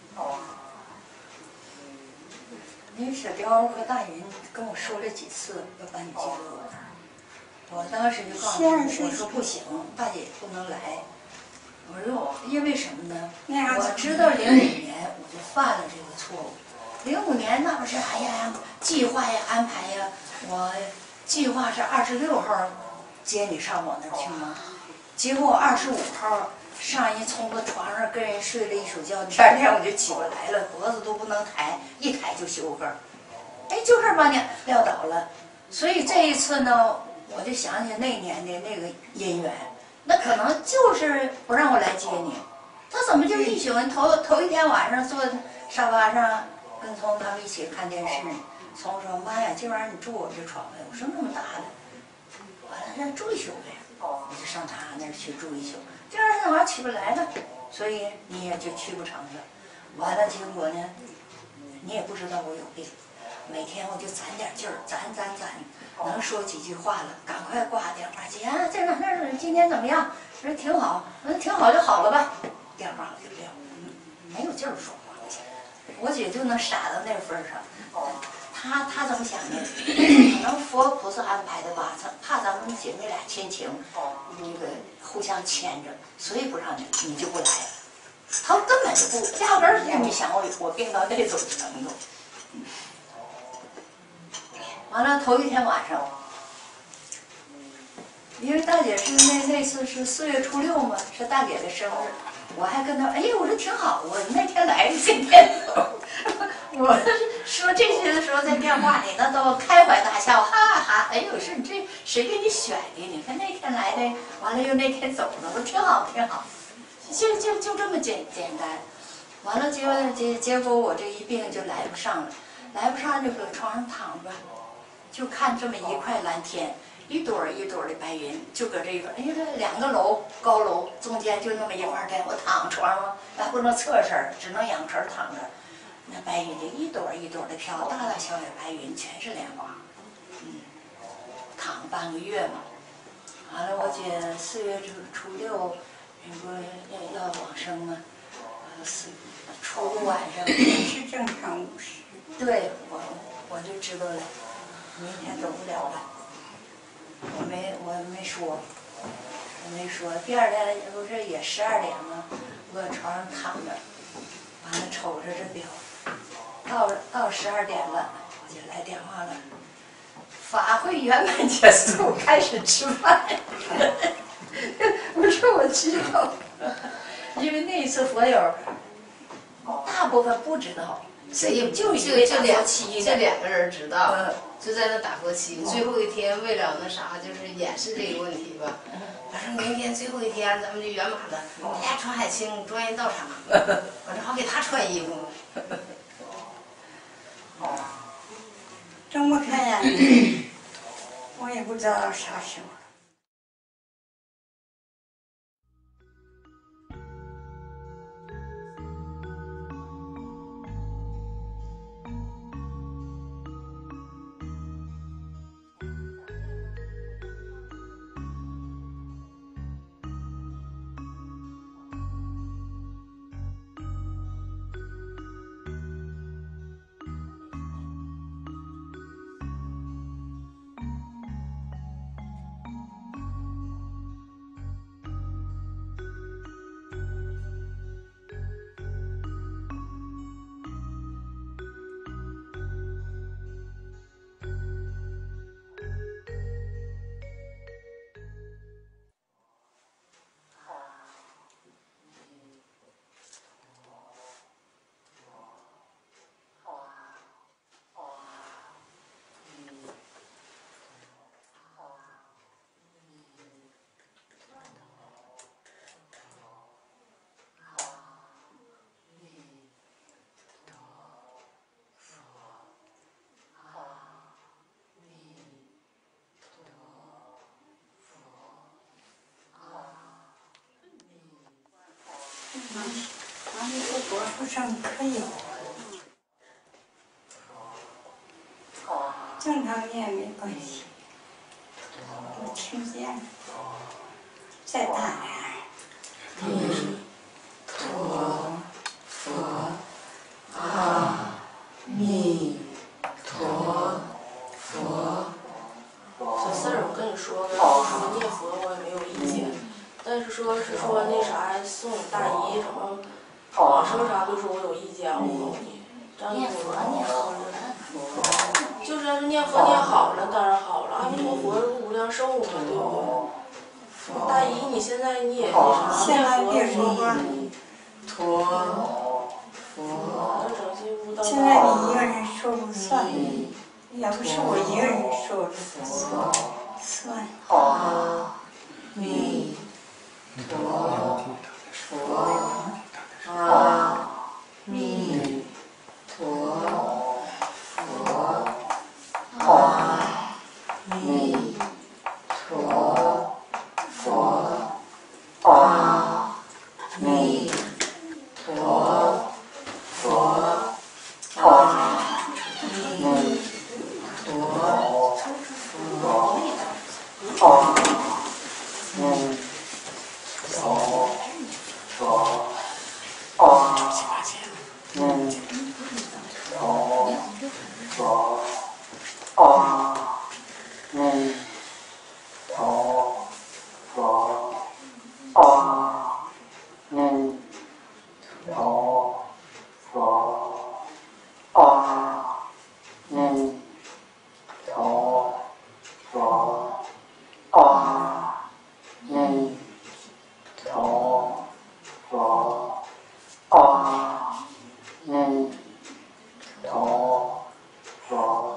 你舍雕和大人跟我说了几次要把你接走，我当时就告诉你，我说不行，大姐不能来。我说因为什么呢？我知道零五年我就犯了这个错误。零五年那不是哎呀计划呀安排呀，我计划是二十六号接你上我那儿去吗？结果二十五号上一从个床上跟人睡了一宿觉，第二天我就起不来了，脖子都不能抬，一抬就休克。哎，就这把你撂倒了。所以这一次呢，我就想起那年的那个姻缘，那可能就是不让我来接你。他怎么就一宿？头头一天晚上坐沙发上跟聪他们一起看电视，聪说：“妈呀，今晚你住我这床呗？”我说：“那么大的。”完了，那住一宿呗。我就上他那儿去住一宿。第二天晚上起不来了，所以你也就去不成了。完了，结果呢，你也不知道我有病，每天我就攒点劲儿，攒攒攒，能说几句话了，赶快挂电话。姐啊，这哪那儿今天怎么样？我说挺好，我说挺好就好了吧。电话我就撂，没有劲儿说话。我姐就能傻到那份儿上。他他怎么想的？可能佛菩萨安排的吧，怕咱们姐妹俩亲情，那个互相牵着，所以不让你，你就不来。他根本就不，压根儿也没想我我病到那种程度。完了，头一天晚上，因为大姐是那那次是四月初六嘛，是大姐的生日，我还跟她，哎呀，我说挺好，我那天来，今天走。我说这些的时候，在电话里那都开怀大笑，哈哈哈！哎呦，是你这谁给你选的？你看那天来的，完了又那天走了，我说挺好，挺好，就就就这么简简单。完了结果结结果我这一病就来不上了，来不上就搁床上躺着，就看这么一块蓝天，一朵一朵的白云，就搁这一块，哎呀，这两个楼高楼中间就那么一块天，我躺床上还不能侧身，只能仰身躺着。那白云就一朵一朵的飘，大大小小白云全是莲花，嗯，躺半个月嘛。完了，我姐四月初初六，那不要要往生嘛，呃四初五晚上是正常五十。 对我我就知道了，明天走不了了。我没我没说，我没说。第二天不是也十二点吗？我搁床上躺着，完了瞅着这表。到到十二点了，我就来电话了。法会圆满结束，开始吃饭。我说我知道，因为那一次佛友大部分不知道， 所以就就就就两期这两个人知道， 嗯、 就在那打过期。最后一天为了那啥，就是掩饰这个问题吧。我说明天最后一天咱们就圆满了。哎呀，传海清专业到场，我正好给他穿衣服。 睁不开眼，我也不知道啥时候。 阿弥陀佛，不上可有。正常念没关系，我听见了，再大点。 弥陀佛，阿弥陀佛。 小四儿，我跟你说个，说念佛我也没有意见，但是说是说那啥送大姨什么往生啥，就说我有意见，我告诉你，张念佛念好了， 就是要是念佛念好了，当然好了，阿弥陀佛是无量寿嘛，对不对？大姨，你现在你也那啥， 现在别念佛， 说话， 陀佛， 整些无道现在你一个人说不算，要不是我一个人说了，算。 阿弥陀佛，阿弥陀佛，阿弥陀佛，阿弥陀佛，阿弥陀佛，阿弥陀佛，阿弥陀佛，阿弥陀佛，阿弥陀佛，阿弥陀佛，阿弥陀佛，阿弥陀佛。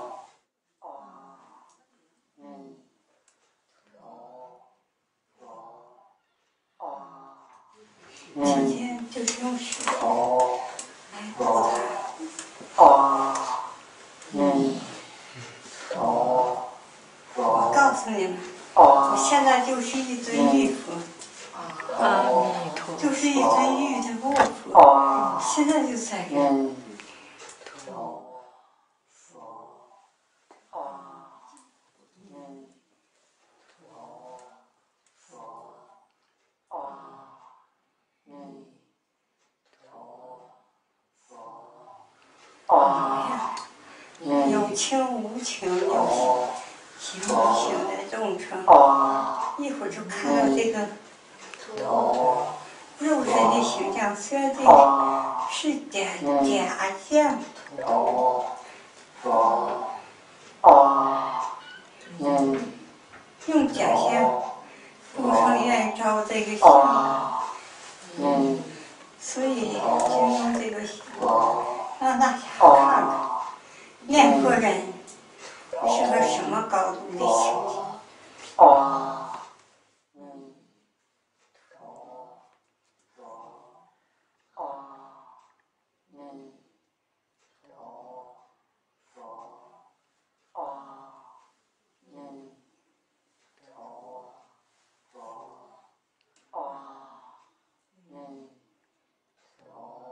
今天就是用石头来鼓它。 阿弥陀我佛， 告诉你们， 阿我现在就是一尊玉佛， 阿弥陀就是一尊玉的卧佛， 阿现在就在这儿。 弥陀佛，阿弥陀佛，阿弥陀佛，阿弥有情无情，有形无形的众生， 阿一会儿就看到这个陀肉身的形象，虽然这个阿是假假象， 陀佛，阿弥用假象，众生愿意照这个相， 阿弥所以就用这个相让大家看看念佛人是个什么高度的形象。 阿弥陀佛，阿弥陀佛，阿弥陀佛，阿弥陀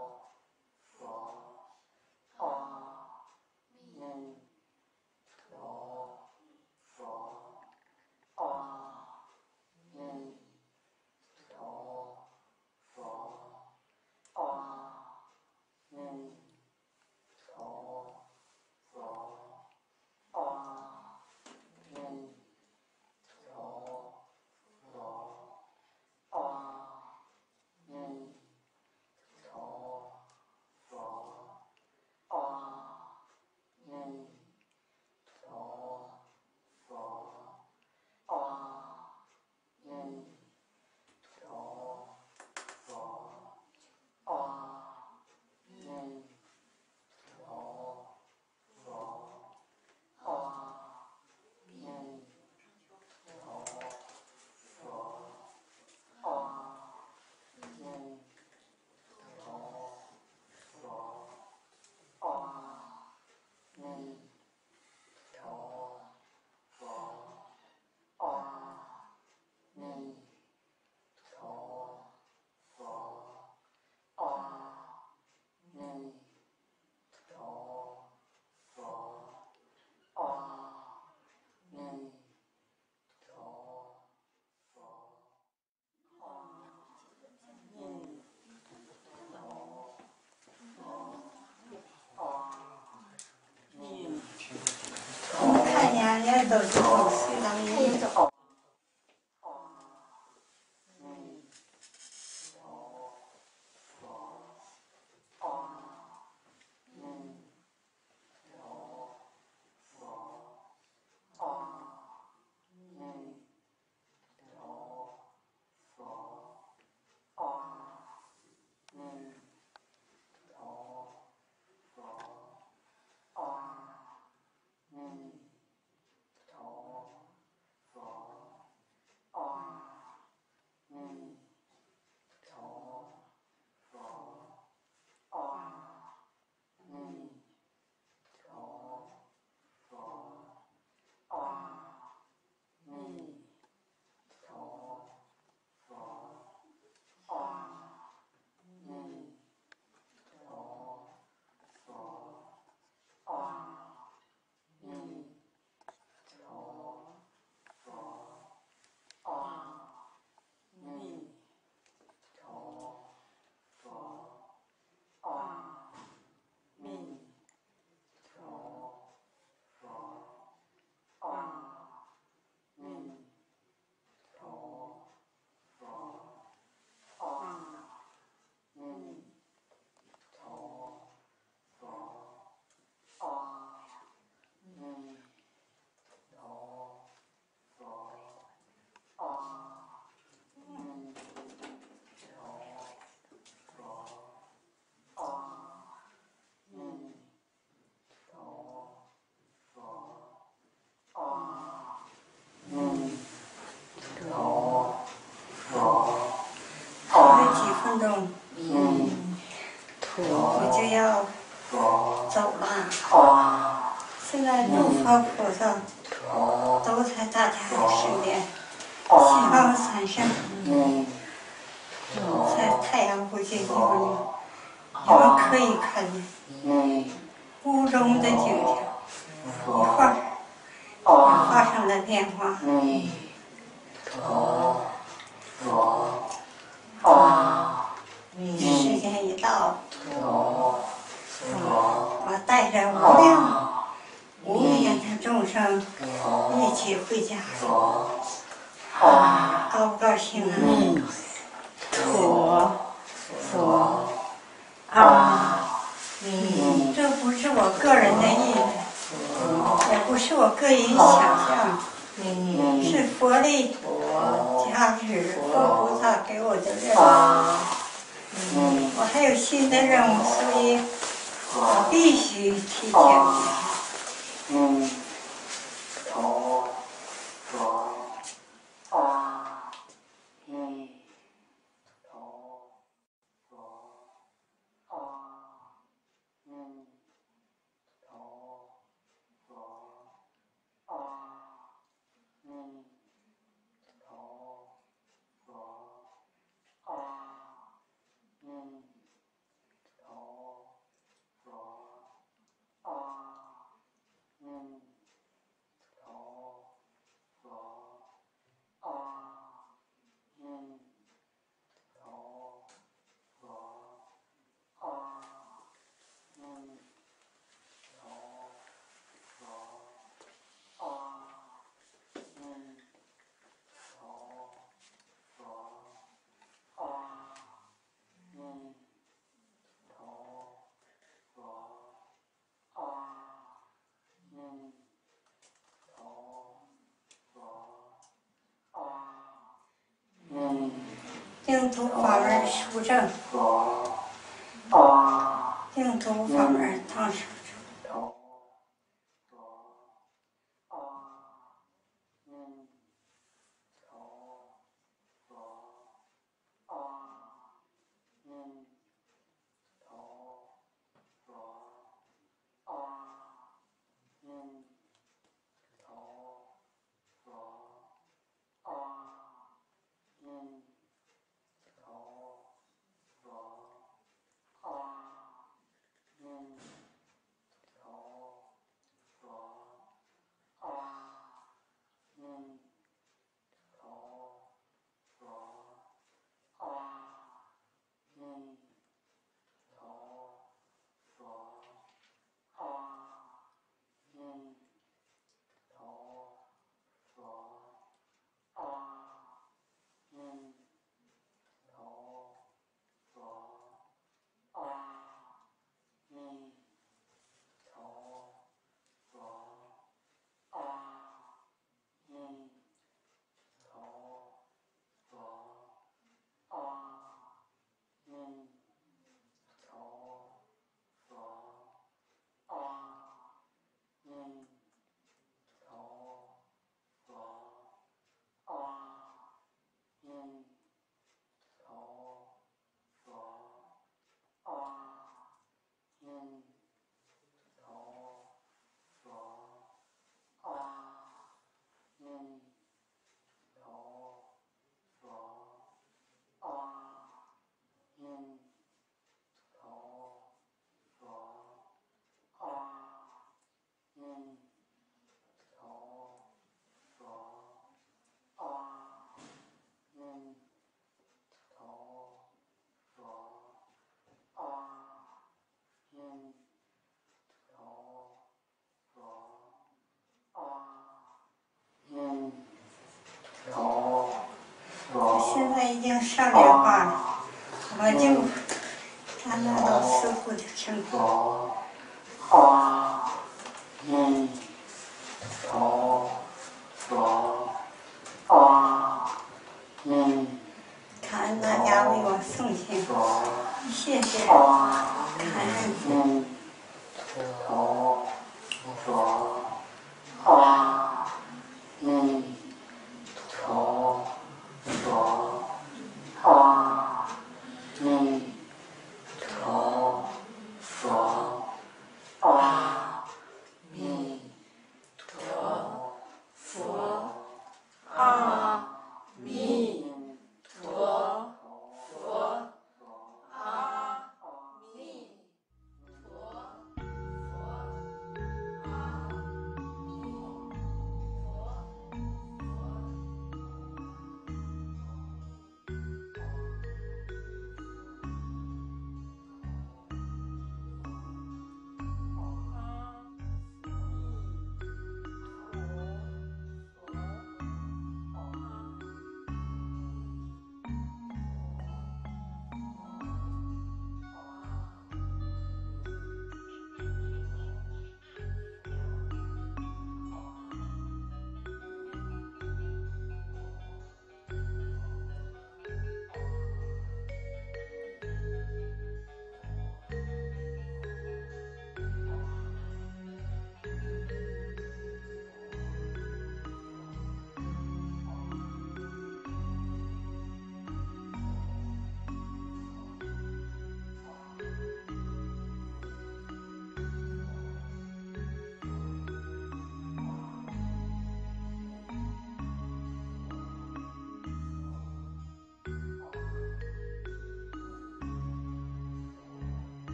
走就走，随他们他也走。 分钟，嗯，我就要走了。现在诸佛菩萨都在大家的身边，西方三圣在太阳不见地方里，你们可以看见屋中的景象，一会儿也发生了变化。时间一到，我带着无量无边的众生一起回家，高不高兴啊？佛佛啊！这不是我个人的意思，也不是我个人想象，是佛力加持，佛菩萨给我的任务。我还有新的任务，所以我必须提前回家。嗯。佛佛啊，嗯，佛佛啊，嗯，佛佛啊，嗯，佛佛啊。嗯，佛佛啊，嗯，佛佛啊，嗯，佛佛啊，嗯，佛佛啊，嗯，佛佛啊，嗯。净土法门书证，净土法门当书证。嗯。 上电话了，我就咱那老师傅的情况。 嗯，哦，哦，哦，嗯， 看大家为我送信，谢谢，感恩。 嗯，哦，哦，哦，嗯，哦，哦，哦，嗯，哦，哦，啊，弥陀佛，阿弥陀佛，阿弥陀。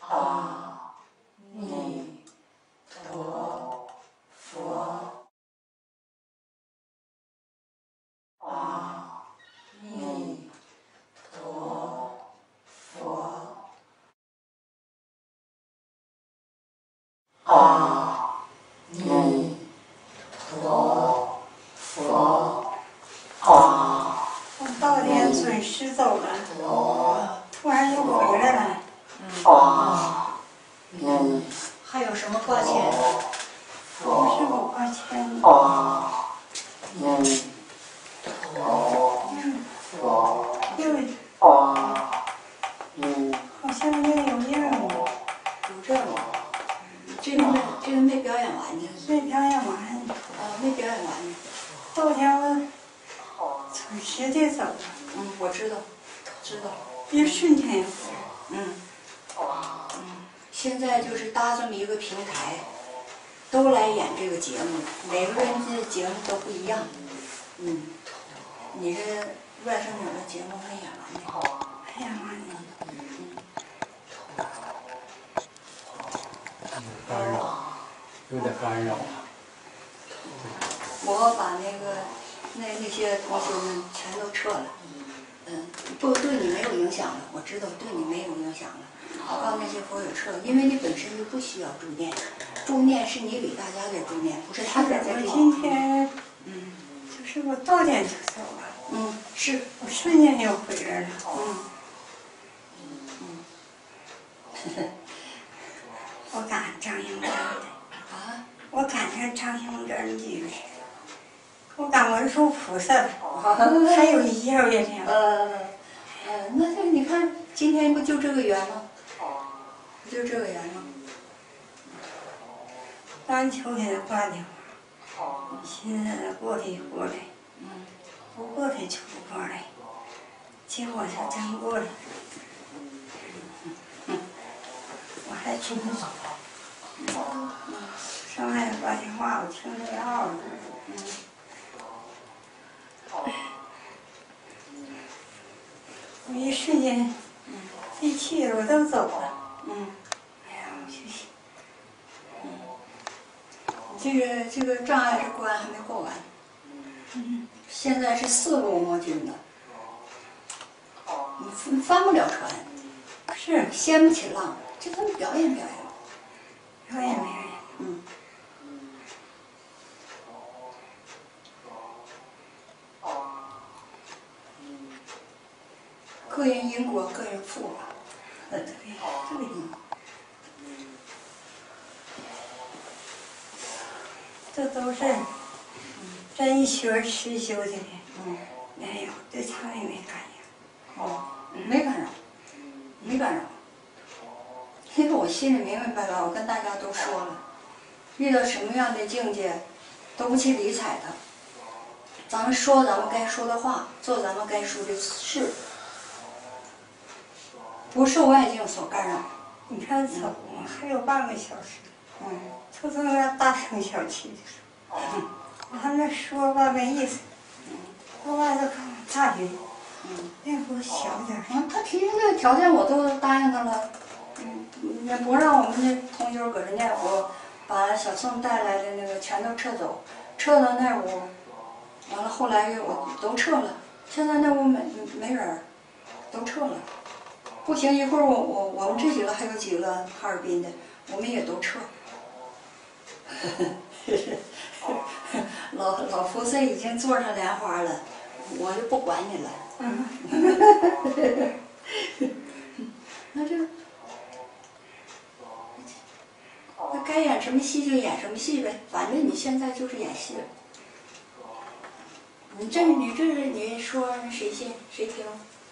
阿弥陀佛，阿弥陀佛，阿弥陀佛，阿。 我到点准时走了，突然又回来了。 啊，嗯，还有什么挂牵？ 不是我挂牵。 啊，嗯，佛， 又啊，嗯， 好像又有任务， 有任务。这个没，这个没表演完呢。 没表演完。 啊，没表演完呢。 到点我准时的走了。 嗯，我知道，知道。 一瞬间又回来。 嗯。嗯，现在就是搭这么一个平台，都来演这个节目，每个人的节目都不一样。嗯，你这外甥女的节目没演完呢？ 没演完呢。 干扰，有点干扰。 我把那个那那些同学们全都撤了。嗯，不对你没有影响了，我知道对你没有影响了。我告诉那些佛友撤了，因为你本身就不需要助念，助念是你给大家在助念，不是他在在助。 我今天，嗯，就是我到点就走了。 嗯，是我瞬间又回来了。 嗯。 嗯。我赶张英珍的。 啊？ 我赶上张英珍的。我赶文殊菩萨，还有一夜月亮。 呃，呃，那这你看，今天不就这个缘吗？不就这个缘吗？ 单求给他挂电话，现在他过来过来， 嗯， 不过来就不过来，结果他真过来，嗯，我还听着，嗯，上来挂电话，我听着要了，嗯。我一瞬间，闭气了，我都走了。 嗯。 哎呀，我去。 嗯。这个这个障碍这关还没过完。 嗯。 现在是四路魔军的。你翻不了船。 是。 掀不起浪，就这么表演表演。 表演表演。 嗯。个人因果，个人负吧。 呃，对，对。这都是真学实修的。 嗯。 没有，对他也没感应。 哦，没干扰，没干扰。因为我心里明明白白，我跟大家都说了，遇到什么样的境界，都不去理睬他。咱们说咱们该说的话，做咱们该说的事。不受外境所干扰。 你看走啊，还有半个小时。 嗯。 就这么大声小气的说。嗯。我还那说吧没意思。 嗯。 说话都跟我大人。 嗯。 要不小点。 嗯，他提这个条件我都答应他了。嗯。也不让我们的同修搁这念佛，把小宋带来的那个全都撤走，撤到那屋。完了后来我都撤了，现在那屋没没人，都撤了。不行，一会儿我我我们这几个还有几个哈尔滨的，我们也都撤。老老菩萨已经坐上莲花了，我就不管你了。那就那该演什么戏就演什么戏呗，反正你现在就是演戏了。你这你这你说谁信谁听？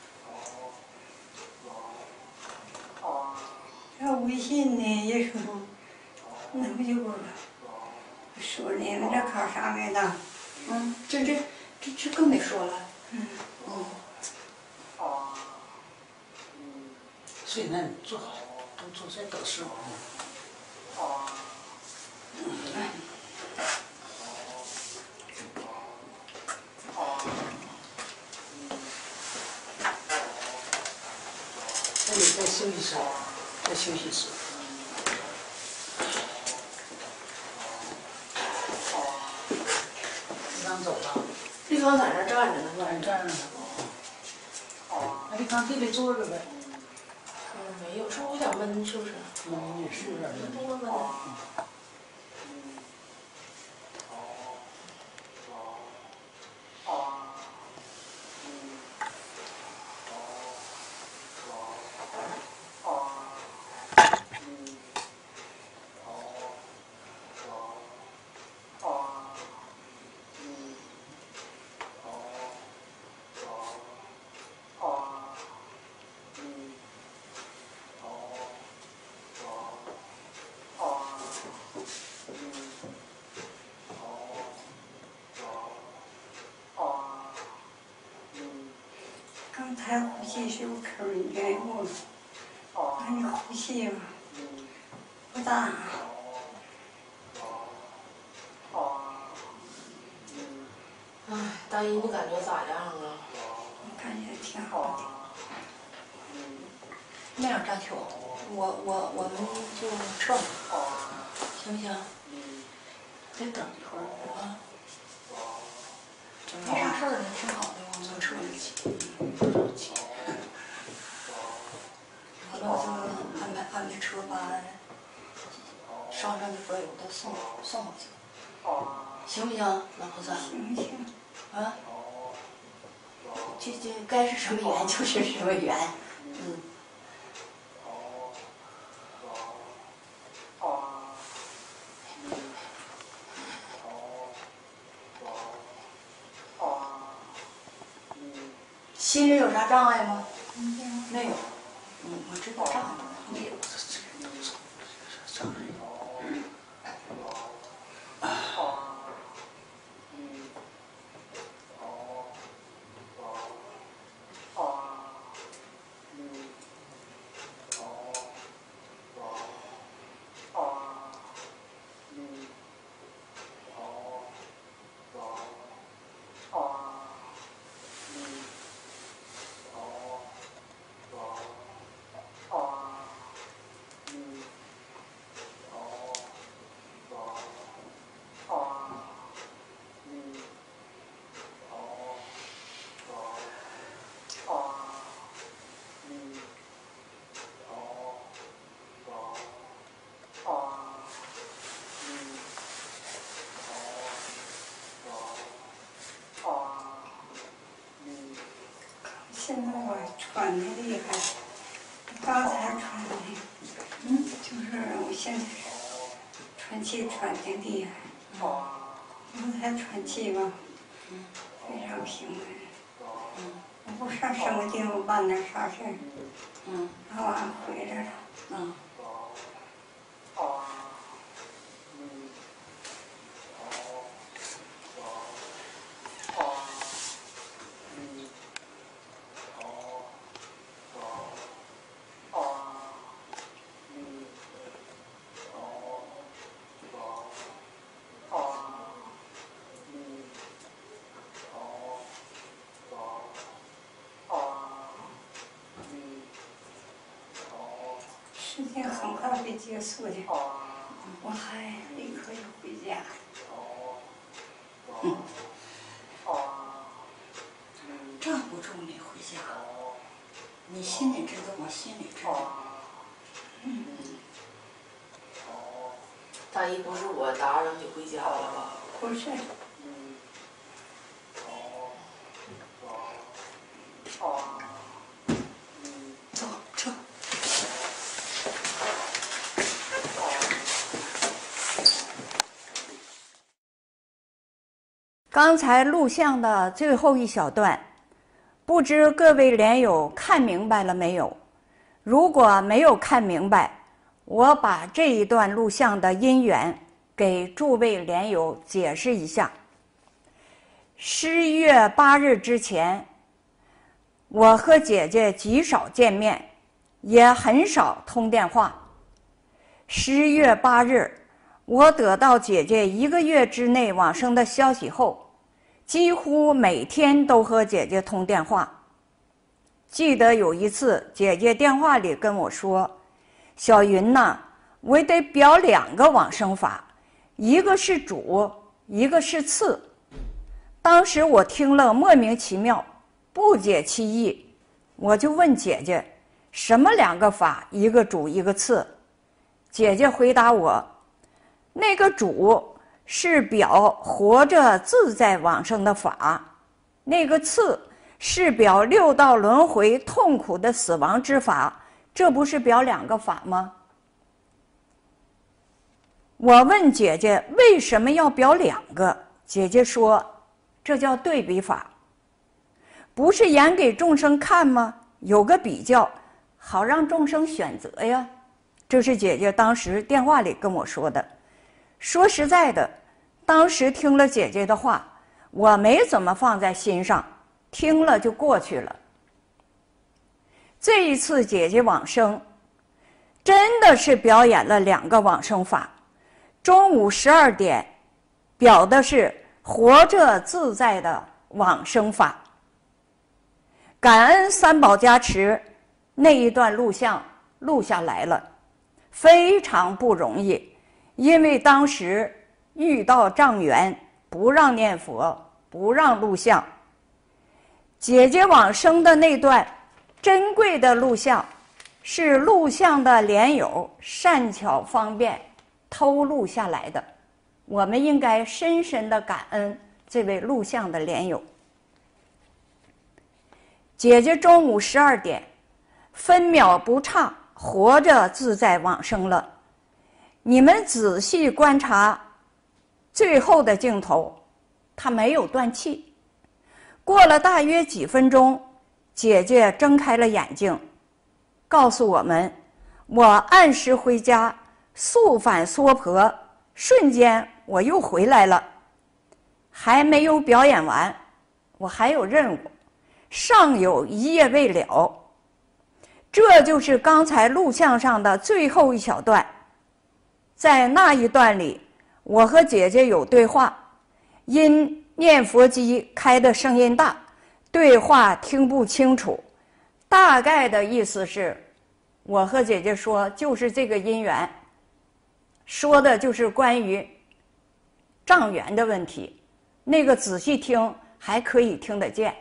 要不信呢，也说，那不就说你们这考啥没当？ 嗯，这这这这更没说了。 嗯嗯。 所以那你做好，都做在等师傅。 哎。 那你再休息稍。 在休息室。你刚走了？ 立康在那站着呢， 在那站着呢。那立康地里坐着呗。 嗯，没有，是不是有点闷？是不是？ 嗯，也是有点闷。 闷闷的。 刚才呼吸时候口儿圆乎，那你呼吸吧，不大。 哎，大姨，你感觉咋样啊？ 我感觉挺好的。 那样张秋，我我我们就撤了，行不行？再等一会儿啊。没啥事儿呢，挺好的，我们撤了去。完了我就安排安排车把上山的所有都送送过去，行不行，老菩萨？ 行行。 啊？这这该是什么缘就是什么缘，嗯。心里有啥障碍吗？没有。嗯，我知道障碍没有。障碍。 现在我喘的厉害，刚才喘的，嗯，就是我现在喘气喘的厉害，刚才喘气吧，非常平稳，我不上什么地方办点啥事儿， 嗯， 然后俺回来了， 嗯。 时间很快会结束的，我还立刻要回家。 嗯，站不住你回家，你心里知道，我心里知道。嗯。 大姨，不是我打扰你回家了吧？ 不是。 走，撤。 刚才录像的最后一小段，不知各位莲友看明白了没有？如果没有看明白，我把这一段录像的因缘给诸位莲友解释一下。十一月八日之前，我和姐姐极少见面，也很少通电话。十一月八日，我得到姐姐一个月之内往生的消息后，几乎每天都和姐姐通电话。记得有一次，姐姐电话里跟我说， 小云呐，我得表两个往生法，一个是主，一个是次。当时我听了莫名其妙，不解其意，我就问姐姐，什么两个法，一个主一个次？姐姐回答我，那个主是表活着自在往生的法，那个次是表六道轮回痛苦的死亡之法，这不是表两个法吗？我问姐姐为什么要表两个，姐姐说这叫对比法，不是演给众生看吗？有个比较，好让众生选择呀。这是姐姐当时电话里跟我说的。说实在的，当时听了姐姐的话，我没怎么放在心上，听了就过去了。这一次姐姐往生，真的是表演了两个往生法。中午十二点表的是活着自在的往生法。感恩三宝加持，那一段录像录下来了，非常不容易，因为当时遇到障缘，不让念佛，不让录像。姐姐往生的那段珍贵的录像，是录像的莲友善巧方便偷录下来的，我们应该深深的感恩这位录像的莲友。姐姐中午十二点，分秒不差，活着自在往生了。你们仔细观察最后的镜头，她没有断气。过了大约几分钟，姐姐睁开了眼睛，告诉我们，我按时回家，速返娑婆，瞬间我又回来了。还没有表演完，我还有任务，尚有一夜未了。这就是刚才录像上的最后一小段。在那一段里，我和姐姐有对话，因念佛机开的声音大，对话听不清楚。大概的意思是，我和姐姐说就是这个因缘，说的就是关于障缘的问题，那个仔细听还可以听得见。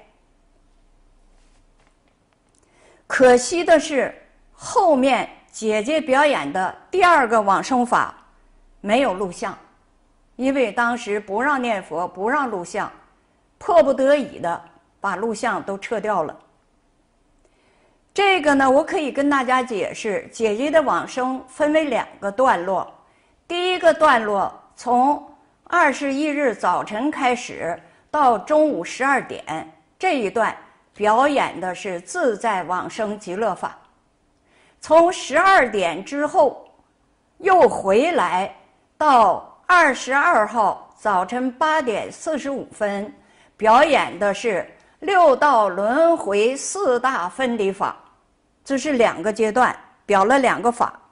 可惜的是，后面姐姐表演的第二个往生法没有录像，因为当时不让念佛，不让录像，迫不得已的把录像都撤掉了。这个呢，我可以跟大家解释，姐姐的往生分为两个段落。第一个段落从二十一日早晨开始到中午十二点，这一段表演的是自在往生极乐法。从十二点之后又回来到二十二号早晨八点四十五分，表演的是六道轮回四大分离法。这是两个阶段，表了两个法。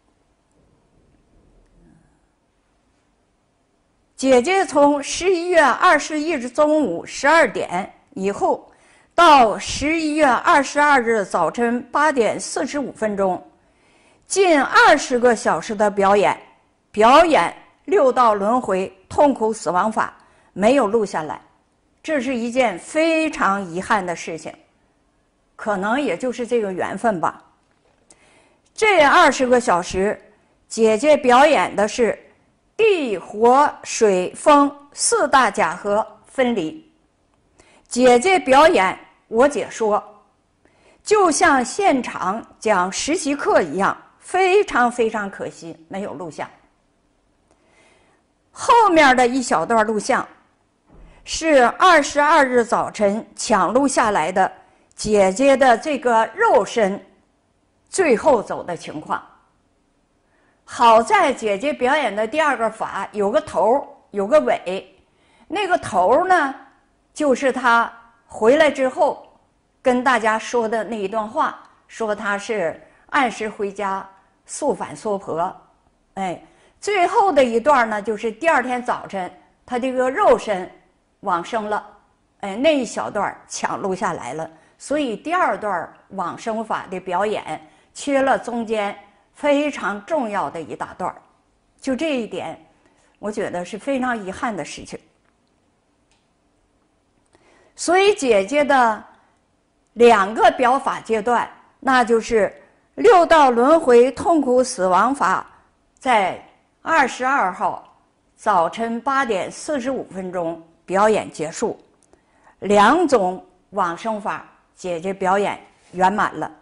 姐姐从十一月二十一日中午十二点以后到十一月二十二日早晨八点四十五分钟，近二十个小时的表演，表演六道轮回痛苦死亡法，没有录下来，这是一件非常遗憾的事情。可能也就是这个缘分吧。这二十个小时，姐姐表演的是地火水风四大假合分离。姐姐表演，我解说，就像现场讲实习课一样，非常非常可惜没有录像。后面的一小段录像是二十二日早晨抢录下来的姐姐的这个肉身最后走的情况。好在姐姐表演的第二个法有个头有个尾，那个头呢就是她回来之后跟大家说的那一段话，说她是按时回家速返娑婆。哎，最后的一段呢就是第二天早晨她这个肉身往生了。哎，那一小段抢录下来了，所以第二段往生法的表演缺了中间非常重要的一大段。就这一点，我觉得是非常遗憾的事情。所以姐姐的两个表法阶段，那就是六道轮回痛苦死亡法，在二十二号早晨八点四十五分钟表演结束，两种往生法姐姐表演圆满了。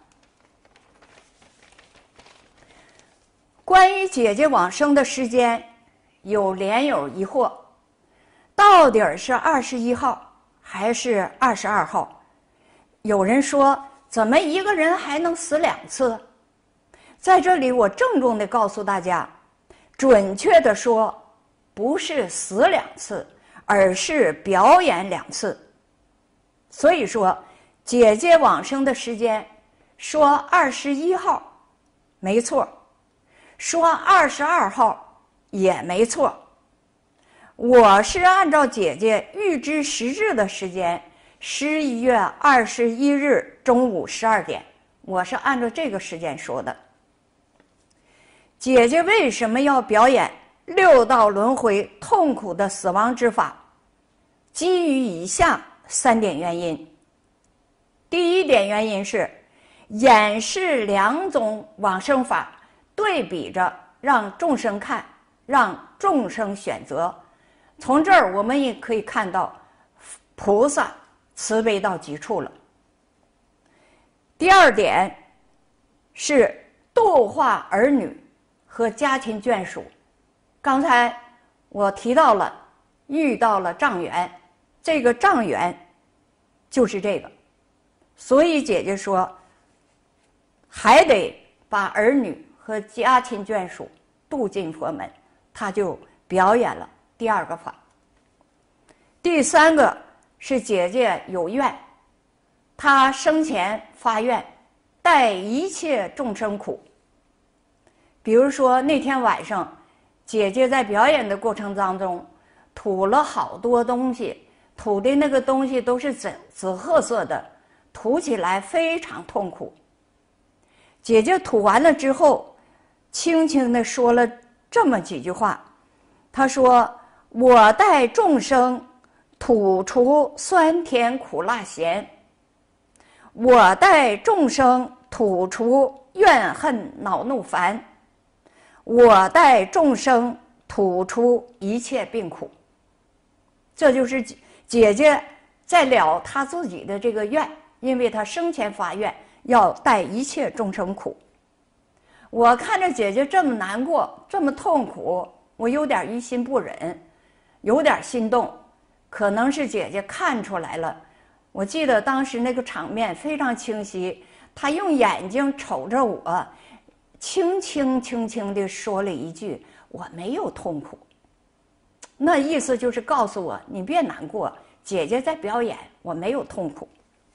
关于姐姐往生的时间，有莲友疑惑，到底是二十一号还是二十二号？有人说，怎么一个人还能死两次？在这里，我郑重地告诉大家，准确地说，不是死两次，而是表演两次。所以说，姐姐往生的时间说二十一号没错，说二十二号也没错。我是按照姐姐预知时至的时间，十一月二十一日中午十二点，我是按照这个时间说的。姐姐为什么要表演六道轮回痛苦的死亡之法？基于以下三点原因。第一点原因是演示两种往生法，对比着让众生看，让众生选择。从这儿我们也可以看到菩萨慈悲到极处了。第二点是度化儿女和家亲眷属。刚才我提到了遇到了障缘，这个障缘就是这个，所以姐姐说还得把儿女和家亲眷属度进佛门，她就表演了第二个法。第三个是姐姐有愿，她生前发愿代一切众生苦。比如说那天晚上，姐姐在表演的过程当中吐了好多东西，吐的那个东西都是紫紫褐色的，吐起来非常痛苦。姐姐吐完了之后，轻轻地说了这么几句话，她说：我代众生吐除酸甜苦辣咸，我代众生吐除怨恨恼怒烦，我代众生吐除一切病苦。这就是姐姐在了她自己的这个愿，因为她生前发愿要代一切众生苦。我看着姐姐这么难过，这么痛苦，我有点于心不忍，有点心动。可能是姐姐看出来了，我记得当时那个场面非常清晰，她用眼睛瞅着我，轻轻轻轻地说了一句：我没有痛苦。那意思就是告诉我，你别难过，姐姐在表演，我没有痛苦。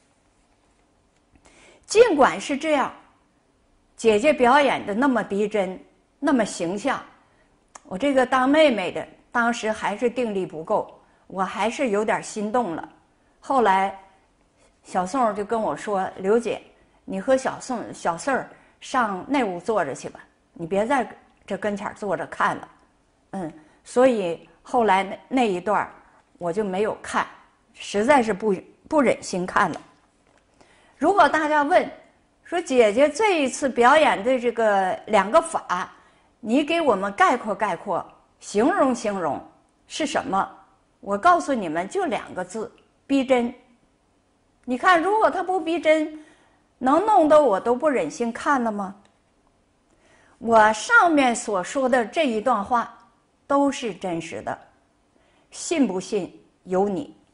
尽管是这样，姐姐表演的那么逼真，那么形象，我这个当妹妹的当时还是定力不够，我还是有点心动了。后来小宋就跟我说：刘姐，你和小宋小四儿上那屋坐着去吧，你别在这跟前坐着看了。嗯，所以后来那那一段我就没有看，实在是不不忍心看了。如果大家问说，姐姐这一次表演的这个两个法，你给我们概括概括，形容形容是什么？我告诉你们，就两个字：逼真。你看，如果它不逼真，能弄得我都不忍心看了吗？我上面所说的这一段话都是真实的，信不信由你。